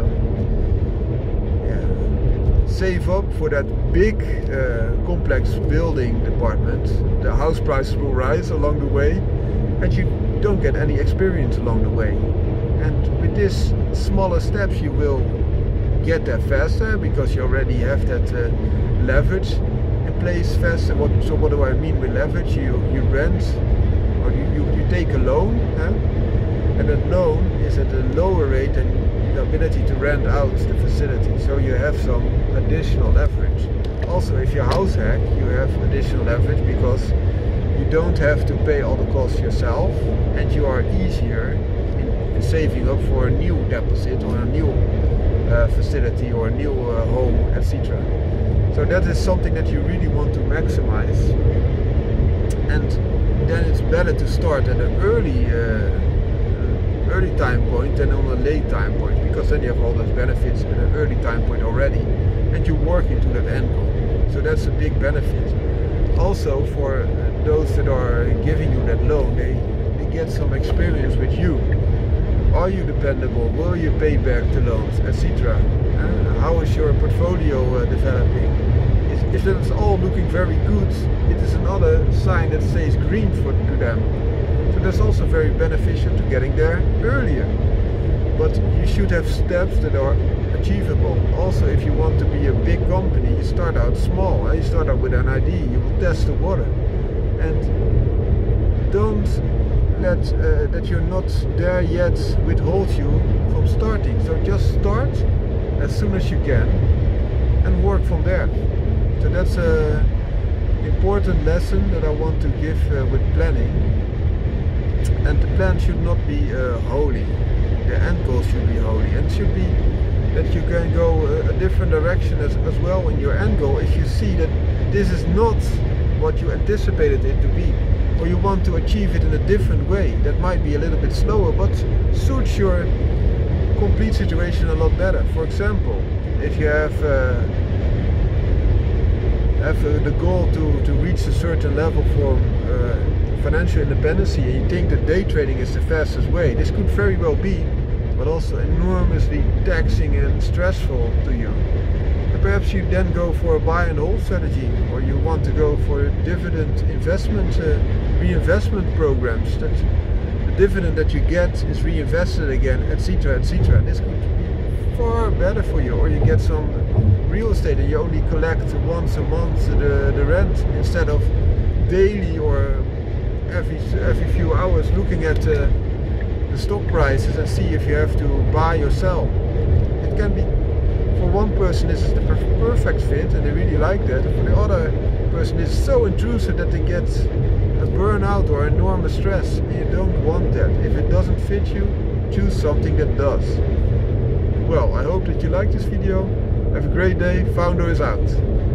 yeah, save up for that big uh, complex building department, the house prices will rise along the way and you don't get any experience along the way. And with this smaller steps you will get there faster because you already have that uh, leverage in place faster. What, so what do I mean with leverage? You, you rent or you, you, you take a loan, huh? And that loan is at a lower rate than the ability to rent out the facility. So you have some additional leverage. Also, if you house hack, you have additional leverage because you don't have to pay all the costs yourself and you are easier in, in saving up for a new deposit or a new uh, facility or a new uh, home, et cetera. So that is something that you really want to maximize, and then it's better to start at an early uh, early time point than on a late time point, because then you have all those benefits at an early time point already and you work into that end goal. So that's a big benefit. Also, for those that are giving you that loan, they, they get some experience with you. Are you dependable? Will you pay back the loans, et cetera? Uh, how is your portfolio uh, developing? If, if it's all looking very good, it is another sign that says green for to them. So that's also very beneficial to getting there earlier. But you should have steps that are achievable. Also, if you want to be a big company, you start out small. You start out with an idea, you will test the water. And don't let uh, that you're not there yet withhold you from starting. So just start as soon as you can and work from there. So that's an important lesson that I want to give uh, with planning. And the plan should not be uh, holy. The end goal should be holy, and it should be that you can go a, a different direction as, as well in your end goal if you see that this is not what you anticipated it to be, or you want to achieve it in a different way that might be a little bit slower but suits your complete situation a lot better. For example, if you have uh, have uh, the goal to, to reach a certain level for uh, financial independence and you think that day trading is the fastest way, this could very well be, but also enormously taxing and stressful to you. And perhaps you then go for a buy and hold strategy, or you want to go for dividend investment, uh, reinvestment programs, that the dividend that you get is reinvested again, et cetera, et cetera. This could be far better for you. Or you get some real estate and you only collect once a month the, the rent instead of daily or every every few hours looking at uh, the stock prices and see if you have to buy or sell. It can be, for one person this is the perfect fit and they really like that, and for the other person it's so intrusive that they get a burnout or enormous stress. And you don't want that. If it doesn't fit you, choose something that does. Well, I hope that you like this video. Have a great day. Founder is out.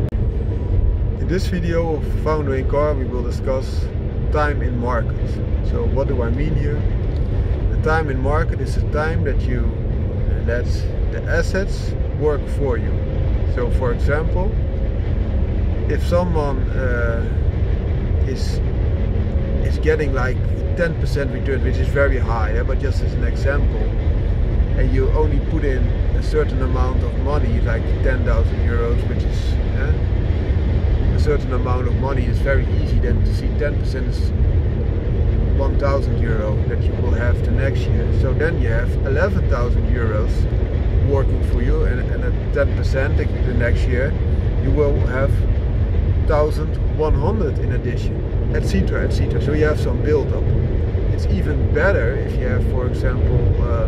In this video of Founder in Car we will discuss time in market. So what do I mean here? The time in market is the time that you let the assets work for you. So for example, if someone uh, is is getting like ten percent return, which is very high, yeah, but just as an example, and you only put in a certain amount of money, like ten thousand euros, which is yeah, a certain amount of money, is very easy then to see ten percent is one thousand euro that you will have the next year. So then you have eleven thousand euros working for you, and, and at ten percent the, the next year you will have one thousand one hundred in addition, et cetera, et cetera. So you have some build up. It's even better if you have, for example, uh,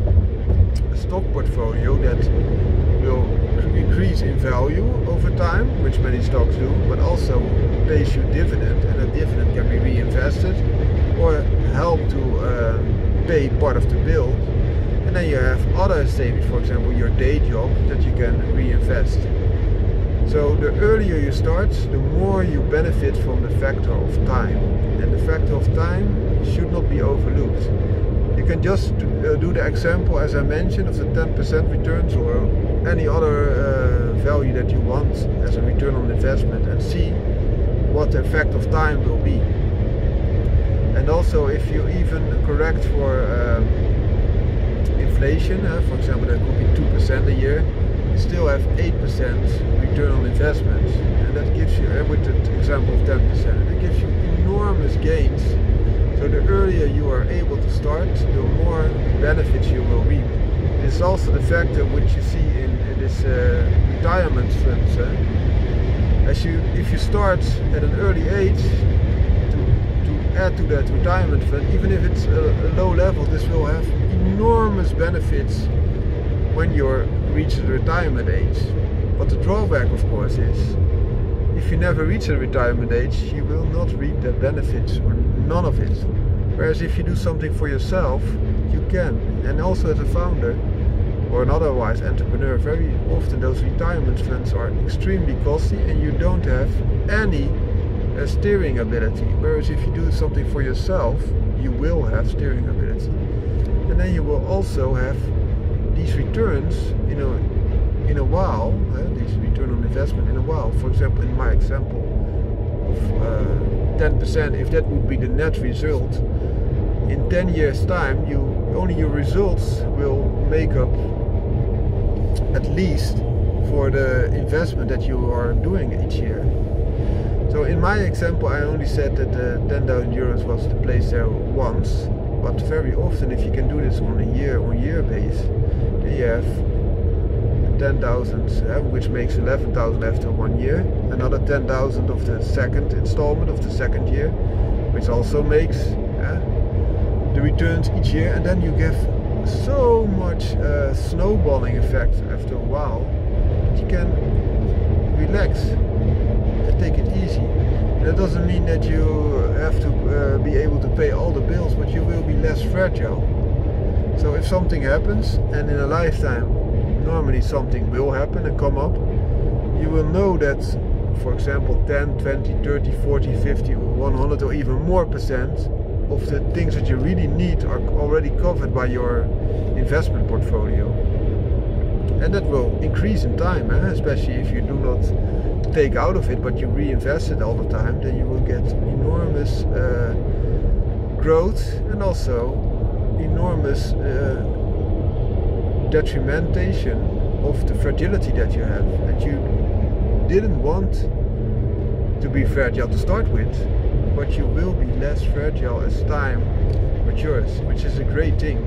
a stock portfolio that will increase in value over time, which many stocks do, but also pays you dividend, and that dividend can be reinvested or help to uh, pay part of the bill. And then you have other savings, for example your day job, that you can reinvest. So the earlier you start, the more you benefit from the factor of time, and the factor of time should not be overlooked. can just uh, do the example as I mentioned of the ten percent returns or any other uh, value that you want as a return on investment, and see what the effect of time will be. And also, if you even correct for um, inflation, uh, for example, that could be two percent a year, you still have eight percent return on investment, and that gives you, uh, with the example of ten percent, it gives you enormous gains. So the earlier you are able to start, the more benefits you will reap. It's also the factor which you see in, in this uh, retirement funds. Uh, as you, if you start at an early age to, to add to that retirement fund, even if it's a, a low level, this will have enormous benefits when you're reach the retirement age. But the drawback, of course, is if you never reach the retirement age, you will not reap the benefits or none of it. Whereas if you do something for yourself, you can. And also as a founder or an otherwise entrepreneur, very often those retirement funds are extremely costly and you don't have any uh, steering ability. Whereas if you do something for yourself, you will have steering ability. And then you will also have these returns, you know, in a while, uh, this return on investment in a while. For example, in my example of uh, ten percent, if that would be the net result, in ten years time, you only your results will make up at least for the investment that you are doing each year. So in my example, I only said that the ten thousand euros was to place there once, but very often if you can do this on a year on year base, then you have ten thousand, uh, which makes eleven thousand after one year, another ten thousand of the second installment of the second year, which also makes uh, the returns each year, and then you get so much uh, snowballing effect after a while that you can relax and take it easy. That doesn't mean that you have to uh, be able to pay all the bills, but you will be less fragile. So if something happens, and in a lifetime normally something will happen and come up, you will know that, for example, ten, twenty, thirty, forty, fifty, one hundred or even more percent of the things that you really need are already covered by your investment portfolio. And that will increase in time, eh? Especially if you do not take out of it but you reinvest it all the time, then you will get enormous uh, growth and also enormous uh, detrimentation of the fragility that you have, and you didn't want to be fragile to start with, but you will be less fragile as time matures, which is a great thing,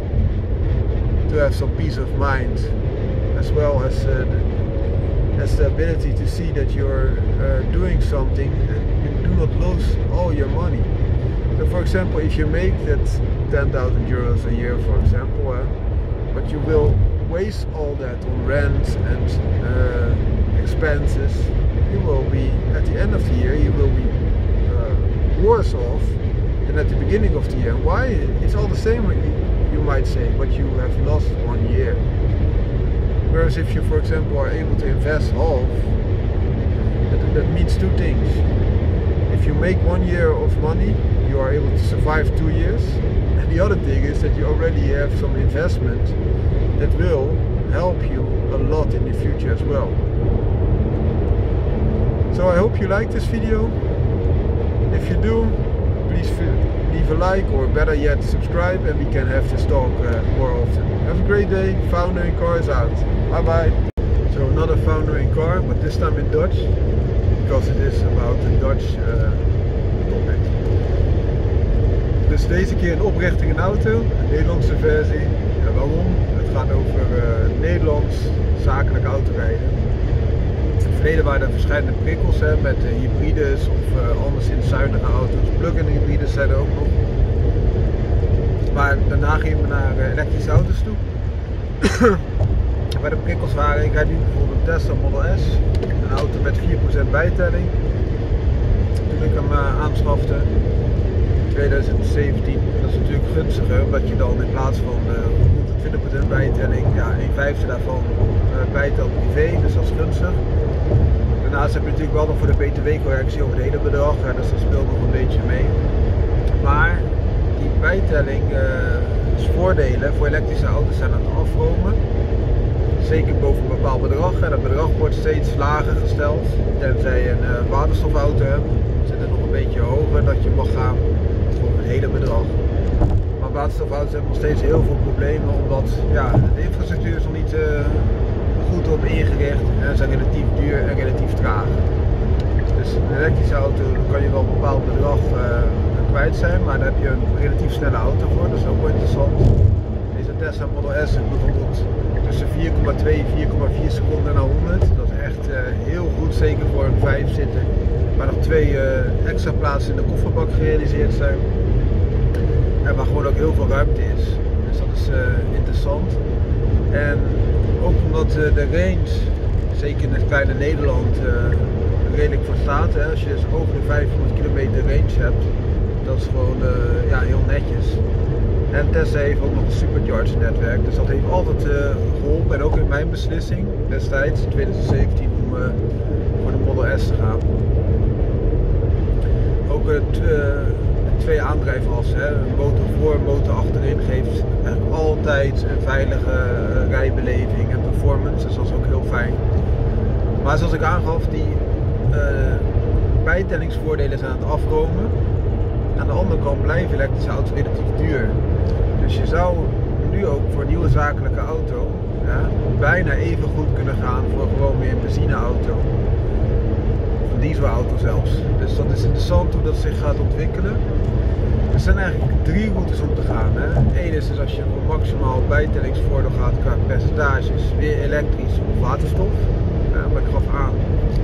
to have some peace of mind, as well as uh, the, as the ability to see that you're uh, doing something and you do not lose all your money. So for example, if you make that ten thousand euros a year, for example, uh, but you will waste all that on rent and uh, expenses, you will be, at the end of the year, you will be uh, worse off than at the beginning of the year. Why? It's all the same, you might say, but you have lost one year. Whereas if you, for example, are able to invest half, that, that means two things. If you make one year of money, you are able to survive two years. And the other thing is that you already have some investment that will help you a lot in the future as well. So I hope you like this video. If you do, please leave a like, or better yet, subscribe, and we can have this talk uh, more often. Have a great day. Founder in Car is out. Bye bye. So another Founder in Car, but this time in Dutch, because it is about the Dutch uh, topic. Dus deze keer een oprichting in auto, een Nederlandse versie. Ja, waarom? Het gaat over uh, Nederlands zakelijk autorijden. In het verleden waren er verschillende prikkels, hè, met uh, hybrides of uh, anderszins zuinige auto's. Plug-in hybrides zijn er ook nog. Maar daarna gingen we naar uh, elektrische auto's toe. Waar de prikkels waren. Ik rijd nu bijvoorbeeld een Tesla Model S, een auto met vier procent bijtelling. Toen ik hem uh, aanschafte in twintig zeventien, dat is natuurlijk gunstiger, omdat je dan in plaats van uh, honderdtwintig procent bijtelling, ja, een vijfde daarvan uh, bijtelt privé, dus dat is gunstig. Daarnaast heb je natuurlijk wel nog voor de B T W-correctie over het hele bedrag, ja, dus dat speelt nog een beetje mee. Maar die bijtelling uh, dus voordelen voor elektrische auto's zijn aan het afromen. Zeker boven een bepaald bedrag. En dat bedrag wordt steeds lager gesteld. Tenzij je een uh, waterstofauto hebt, zit het nog een beetje hoger dat je mag gaan voor het hele bedrag. Maar waterstofauto's hebben nog steeds heel veel problemen, omdat ja, de infrastructuur is nog niet uh, goed op ingericht en ze zijn relatief duur en relatief traag. Dus een elektrische auto kan je wel een bepaald bedrag uh, kwijt zijn, maar daar heb je een relatief snelle auto voor, dat is ook wel interessant. Deze Tesla Model S is bijvoorbeeld tussen vier komma twee en vier komma vier seconden naar honderd. Dat is echt uh, heel goed, zeker voor een vijf zitter, waar nog twee uh, extra plaatsen in de kofferbak gerealiseerd zijn. En waar gewoon ook heel veel ruimte is. Dus dat is uh, interessant. En ook omdat uh, de range, zeker in het kleine Nederland, uh, redelijk voor staat. Hè? Als je dus over de vijfhonderd kilometer range hebt, dat is gewoon uh, ja, heel netjes. En Tesla heeft ook nog een supercharger netwerk, dus dat heeft altijd uh, geholpen. En ook in mijn beslissing destijds, in twintig zeventien, om uh, voor de Model S te gaan. Ook het uh, twee aandrijfassen, hè. Een motor voor, motor achterin, geeft eigenlijk altijd een veilige uh, rijbeleving en performance, dus dat is ook heel fijn. Maar zoals ik aangaf, die uh, bijtellingsvoordelen zijn aan het afromen. Aan de andere kant blijven elektrische auto's relatief duur. Dus je zou nu ook voor een nieuwe zakelijke auto ja, bijna even goed kunnen gaan voor gewoon weer een benzineauto. Of een dieselauto zelfs. Dus dat is interessant hoe dat zich gaat ontwikkelen. Er zijn eigenlijk drie routes om te gaan. Eén is dus als je voor maximaal bijtellingsvoordeel gaat qua percentages, weer elektrisch of waterstof. Ja, maar ik gaf aan,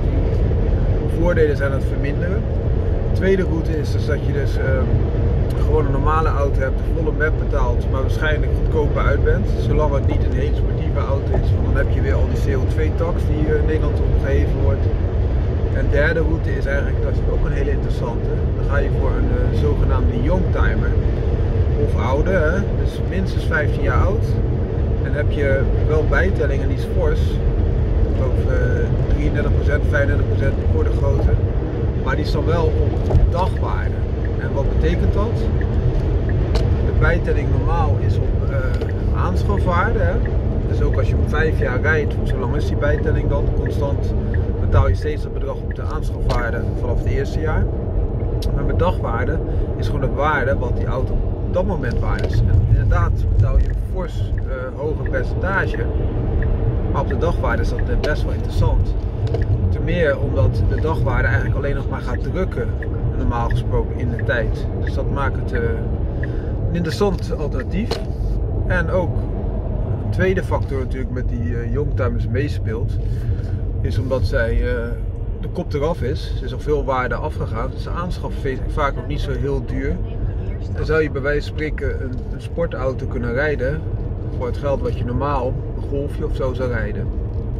die voordelen zijn aan het verminderen. De tweede route is dus dat je dus uh, gewoon een normale auto hebt, de volle map betaalt, maar waarschijnlijk goedkoper uit bent. Zolang het niet een hele sportieve auto is, want dan heb je weer al die C O twee tax die uh, in Nederland opgeheven wordt. En de derde route is eigenlijk, dat is ook een hele interessante, dan ga je voor een uh, zogenaamde youngtimer of ouder, hè? Dus minstens vijftien jaar oud. En dan heb je wel bijtellingen die is fors, ik geloof uh, drieëndertig procent, vijfendertig procent voor de grote. Maar die is dan wel op dagwaarde. En wat betekent dat? De bijtelling normaal is op uh, aanschafwaarde. Hè? Dus ook als je om vijf jaar rijdt, zo lang is die bijtelling dan constant, betaal je steeds dat bedrag op de aanschafwaarde vanaf het eerste jaar. Maar met dagwaarde is gewoon de waarde wat die auto op dat moment waard is. En inderdaad betaal je een fors uh, hoger percentage. Maar op de dagwaarde is dat uh, best wel interessant. Ten meer omdat de dagwaarde eigenlijk alleen nog maar gaat drukken, normaal gesproken in de tijd. Dus dat maakt het uh, een interessant alternatief. En ook een tweede factor natuurlijk met die uh, youngtimers meespeelt, is omdat zij uh, de kop eraf is. Er is al veel waarde afgegaan. Dus de aanschaf is vaak ook niet zo heel duur. Dan zou je bij wijze van spreken een, een sportauto kunnen rijden voor het geld wat je normaal een Golfje of zo zou rijden.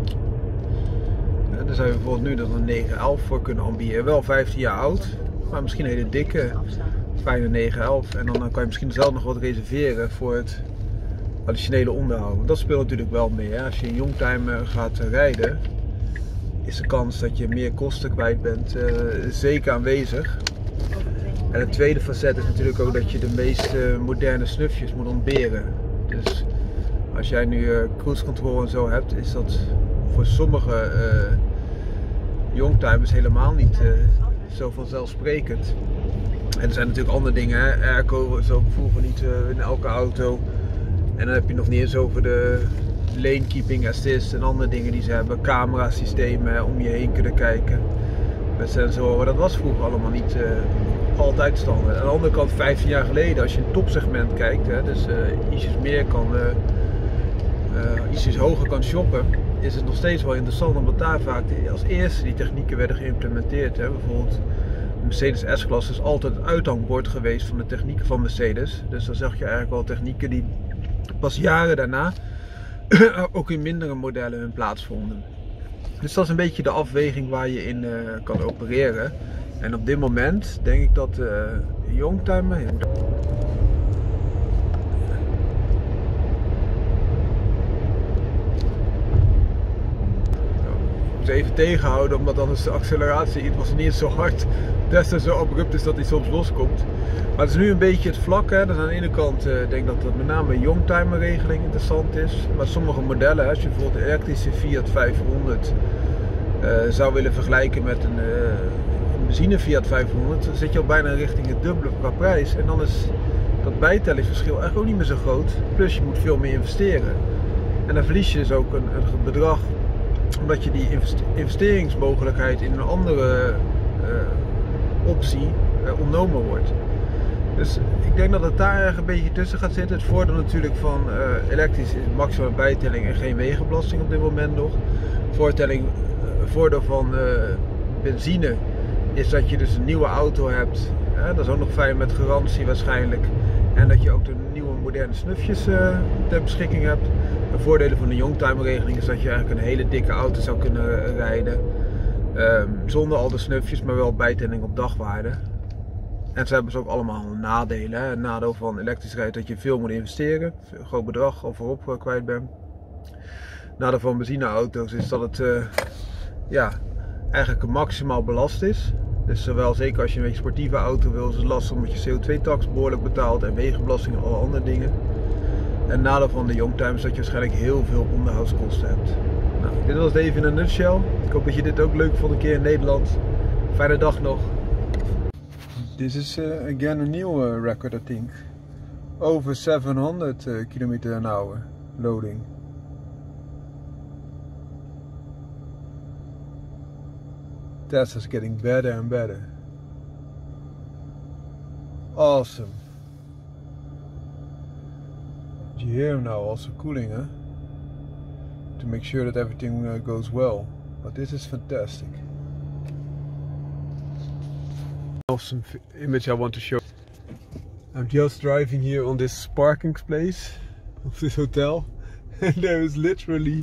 Daar zou je bijvoorbeeld nu dan een negen elf voor kunnen ambiëren. Wel vijftien jaar oud, maar misschien een hele dikke, fijne negen elf. En dan kan je misschien zelf nog wat reserveren voor het additionele onderhoud. Want dat speelt natuurlijk wel mee. Hè? Als je een youngtimer gaat rijden, is de kans dat je meer kosten kwijt bent uh, zeker aanwezig. En het tweede facet is natuurlijk ook dat je de meest uh, moderne snufjes moet ontberen. Dus als jij nu uh, cruise control en zo hebt, is dat voor sommige uh, youngtimers helemaal niet uh, zo vanzelfsprekend. En er zijn natuurlijk andere dingen, hè? Airco is ook vroeger niet uh, in elke auto. En dan heb je nog niet eens over de lane keeping assist en andere dingen die ze hebben. Camerasystemen om je heen kunnen kijken met sensoren. Dat was vroeger allemaal niet uh, altijd standaard. Aan de andere kant, vijftien jaar geleden, als je een topsegment kijkt, hè, dus uh, ietsjes meer kan, uh, uh, ietsjes hoger kan shoppen, is het nog steeds wel interessant, omdat daar vaak de, als eerste die technieken werden geïmplementeerd. Hè. Bijvoorbeeld de Mercedes S-klasse is altijd het uithangbord geweest van de technieken van Mercedes. Dus dan zag je eigenlijk wel technieken die pas jaren daarna ook in mindere modellen hun plaats vonden. Dus dat is een beetje de afweging waar je in uh, kan opereren. En op dit moment denk ik dat uh, youngtimer... ze even tegenhouden, omdat dan is de acceleratie het was niet zo hard. Tesla zo abrupt is dat hij soms loskomt. Maar het is nu een beetje het vlak. Hè. Dus aan de ene kant uh, denk ik dat dat met name een youngtimer regeling interessant is. Maar sommige modellen, als je bijvoorbeeld een elektrische Fiat vijfhonderd uh, zou willen vergelijken met een, uh, een benzine Fiat vijfhonderd, dan zit je al bijna richting het dubbele qua prijs. En dan is dat bijtellingsverschil eigenlijk ook niet meer zo groot. Plus je moet veel meer investeren. En dan verlies je dus ook een, een bedrag, omdat je die investeringsmogelijkheid in een andere uh, optie uh, ontnomen wordt. Dus ik denk dat het daar erg een beetje tussen gaat zitten. Het voordeel natuurlijk van uh, elektrisch is maximale bijtelling en geen wegenbelasting op dit moment nog. Voortelling, uh, voordeel van uh, benzine is dat je dus een nieuwe auto hebt. Hè? Dat is ook nog fijn met garantie waarschijnlijk. En dat je ook de nieuwe moderne snufjes uh, ter beschikking hebt. De voordelen van de youngtimer regeling is dat je eigenlijk een hele dikke auto zou kunnen rijden. Um, zonder al de snufjes, maar wel bijtelling op dagwaarde. En ze hebben dus ook allemaal nadelen. Hè. Een nadeel van elektrisch rijden dat je veel moet investeren. Een groot bedrag al voorop kwijt bent. Nadeel van benzineauto's is dat het uh, ja, eigenlijk maximaal belast is. Dus zowel zeker als je een beetje sportieve auto wil, is het lastig omdat je C O twee tax behoorlijk betaalt en wegenbelasting en alle andere dingen. En het nadeel van de youngtimer is dat je waarschijnlijk heel veel onderhoudskosten hebt. Nou, dit was het even in een nutshell. Ik hoop dat je dit ook leuk vond een keer in Nederland. Fijne dag nog. This is uh, again a new uh, record, I think. Over seven hundred uh, kilometers an hour loading. Tesla's getting better and better. Awesome. You hear him now also cooling, huh? To make sure that everything uh, goes well. But this is fantastic. Awesome image I want to show. I'm just driving here on this parking place of this hotel, and there is literally,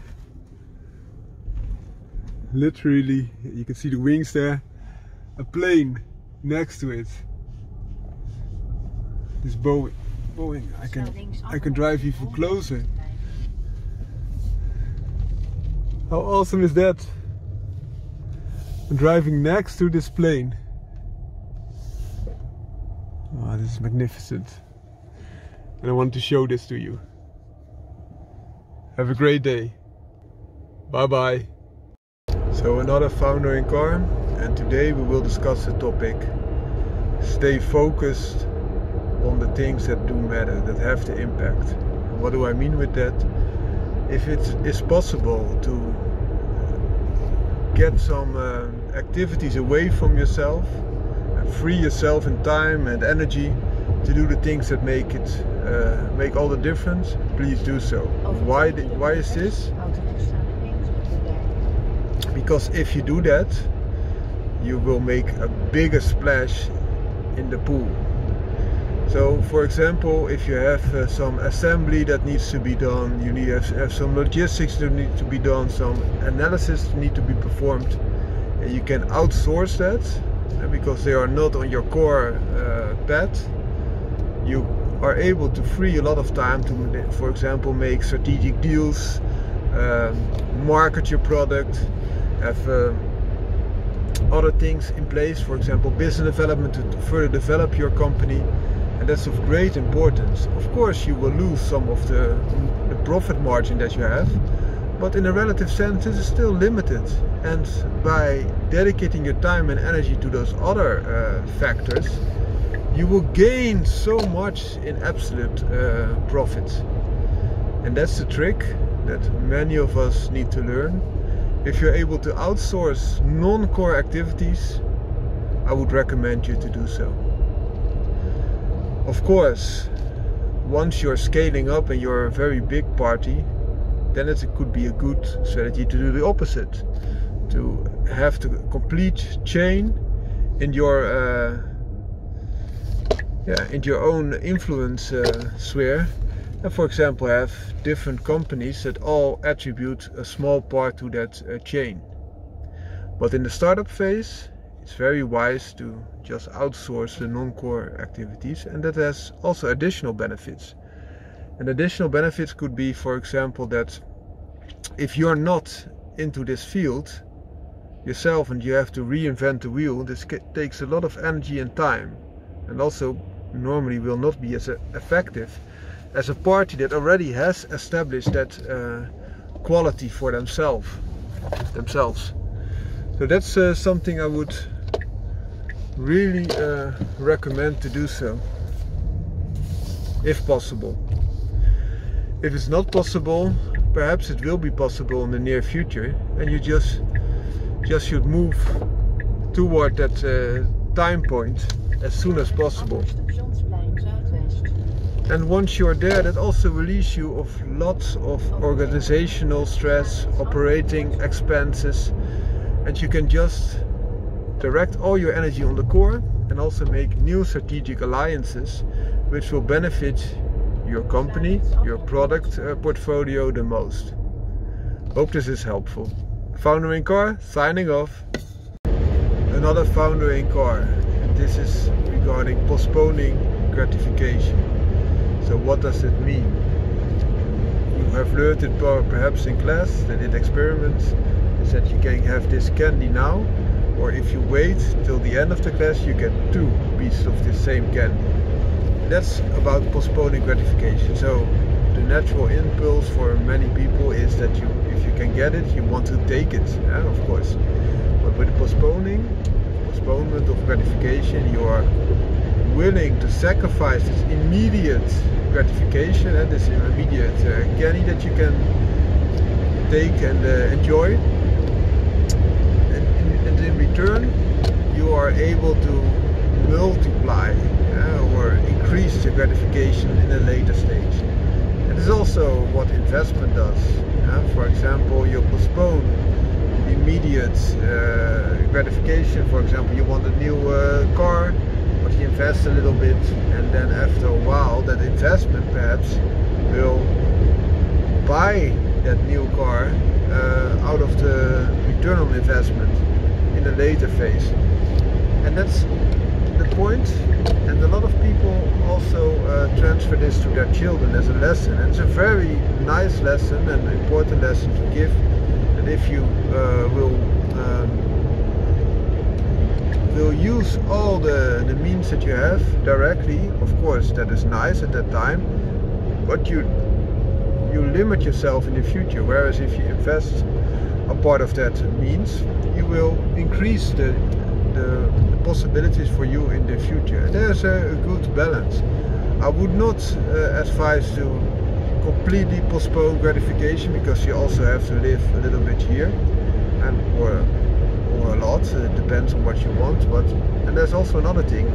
literally, you can see the wings there, a plane next to it. This Boeing. Boeing. I can, I can drive even closer. How awesome is that? I'm driving next to this plane. Oh, this is magnificent. And I want to show this to you. Have a great day. Bye bye. So another founder in car, and today we will discuss the topic: stay focused on the things that do matter, that have the impact. And what do I mean with that? If it is possible to get some uh, activities away from yourself and free yourself in time and energy to do the things that make it uh, make all the difference, please do so. Why, why is this? Because if you do that, you will make a bigger splash in the pool. So, for example, if you have uh, some assembly that needs to be done, you need have, have some logistics that need to be done, some analysis need to be performed, and you can outsource that uh, because they are not on your core uh, path. You are able to free a lot of time to, for example, make strategic deals, uh, market your product, have uh, other things in place, for example, business development to further develop your company. And that's of great importance. Of course, you will lose some of the, the profit margin that you have, but in a relative sense, it is still limited. And by dedicating your time and energy to those other uh, factors, you will gain so much in absolute uh, profit. And that's the trick that many of us need to learn. If you're able to outsource non-core activities, I would recommend you to do so. Of course, once you're scaling up and you're a very big party, then it could be a good strategy to do the opposite. To have the complete chain in your uh, yeah, in your own influence uh, sphere. And for example, have different companies that all attribute a small part to that uh, chain. But in the startup phase, it's very wise to just outsource the non-core activities, and that has also additional benefits. And additional benefits could be, for example, that if you're not into this field yourself and you have to reinvent the wheel, this takes a lot of energy and time, and also normally will not be as effective as a party that already has established that uh, quality for themselves. themselves. So that's uh, something I would really uh, recommend to do so, if possible. If it's not possible, perhaps it will be possible in the near future, and you just just should move toward that uh, time point as soon as possible. And once you're there, that also relieves you of lots of organizational stress, operating expenses, and you can just direct all your energy on the core and also make new strategic alliances which will benefit your company, your product uh, portfolio the most. Hope this is helpful. Founder in Car, signing off. Another founder in Car, and this is regarding postponing gratification. So what does it mean? You have learned it perhaps in class, they did experiments, they said you can have this candy now, or if you wait till the end of the class you get two pieces of the same candy. That's about postponing gratification. So the natural impulse for many people is that you, if you can get it, you want to take it, yeah, of course. But with postponing, postponement of gratification, you are willing to sacrifice this immediate gratification and this immediate uh, candy that you can take and uh, enjoy. And in, and in return, you are able to multiply uh, or increase the gratification in a later stage. It is also what investment does. Uh, for example, you postpone immediate uh, gratification. For example, you want a new uh, car, but you invest a little bit, and then after a while that investment perhaps will buy that new car uh, out of the return on investment in a later phase. And that's the point, and a lot of people also uh, transfer this to their children as a lesson, and it's a very nice lesson and important lesson to give. And if you uh, will um, will use all the, the means that you have directly, of course that is nice at that time, but you you limit yourself in the future. Whereas if you invest a part of that means, you will increase the the possibilities for you in the future. There's a, a good balance. I would not uh, advise to completely postpone gratification, because you also have to live a little bit here, and or or a lot. It depends on what you want. But and there's also another thing.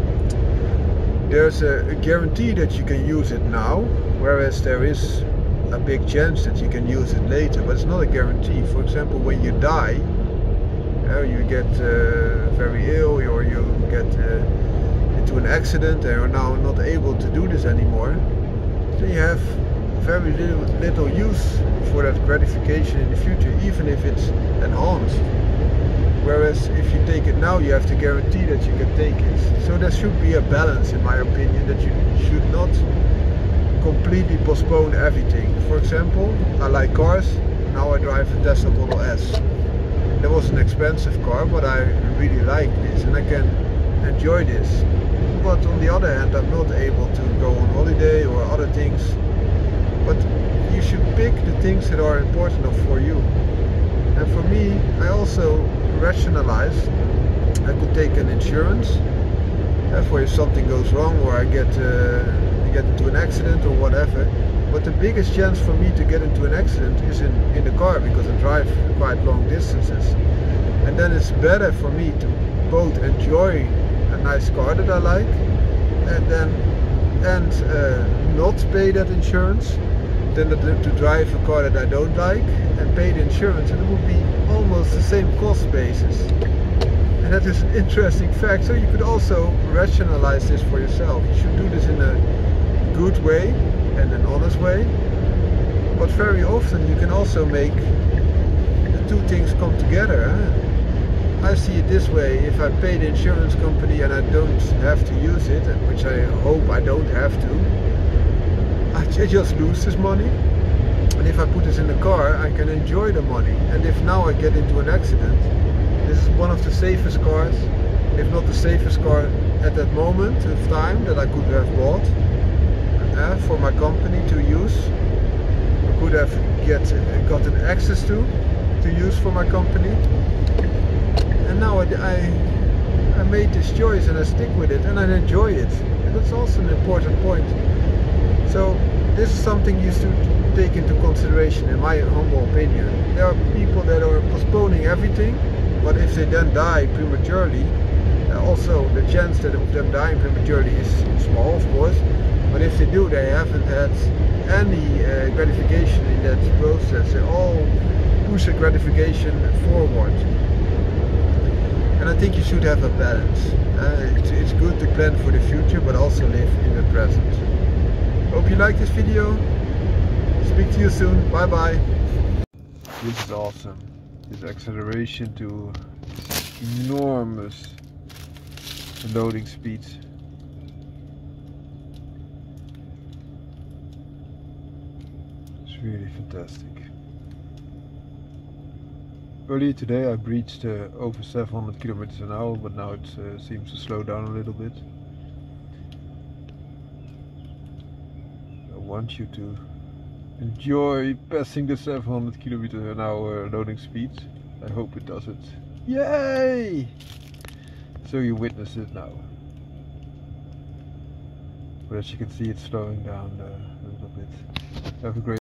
There's a, a guarantee that you can use it now, whereas there is a big chance that you can use it later. But it's not a guarantee. For example, when you die, uh, you get uh, very ill, or you get uh, into an accident and are now not able to do this anymore, then you have very little, little use for that gratification in the future, even if it's enhanced. Whereas if you take it now, you have to guarantee that you can take it. So there should be a balance, in my opinion, that you should not completely postpone everything. For example, I like cars. Now I drive a Tesla Model S. That was an expensive car, but I really like this and I can enjoy this. But on the other hand, I'm not able to go on holiday or other things. But you should pick the things that are important for you. And for me, I also rationalize. I could take an insurance uh, for if something goes wrong, or I get uh, get into an accident or whatever. But the biggest chance for me to get into an accident is in, in the car, because I drive quite long distances. And then it's better for me to both enjoy a nice car that I like, and then and uh, not pay that insurance, than to, to drive a car that I don't like and pay the insurance, and it would be almost the same cost basis. And that is an interesting fact. So you could also rationalize this for yourself. You should do this in a good way and an honest way, but very often you can also make the two things come together. Huh? I see it this way: if I pay the insurance company and I don't have to use it, which I hope I don't have to, I just lose this money. And if I put this in the car, I can enjoy the money. And if now I get into an accident, this is one of the safest cars, if not the safest car at that moment of time that I could have bought uh, for my company to use. I could have get gotten access to to use for my company. And now I, I, I made this choice and I stick with it and I enjoy it. And that's also an important point. So this is something you should take into consideration, in my humble opinion. There are people that are postponing everything, but if they then die prematurely, uh, also the chance that of them dying prematurely is small, of course, but if they do, they haven't had any uh, gratification in that process. They all push the gratification forward. And I think you should have a balance. Uh, it's, it's good to plan for the future, but also live in the present. Hope you like this video. Speak to you soon. Bye bye. This is awesome. This acceleration to enormous loading speeds. It's really fantastic. Earlier today I reached uh, over seven hundred kilometers an hour, but now it uh, seems to slow down a little bit. I want you to enjoy passing the seven hundred kilometers an hour loading speeds. I hope it does it. Yay! So you witness it now. But as you can see, it's slowing down uh, a little bit. Have a great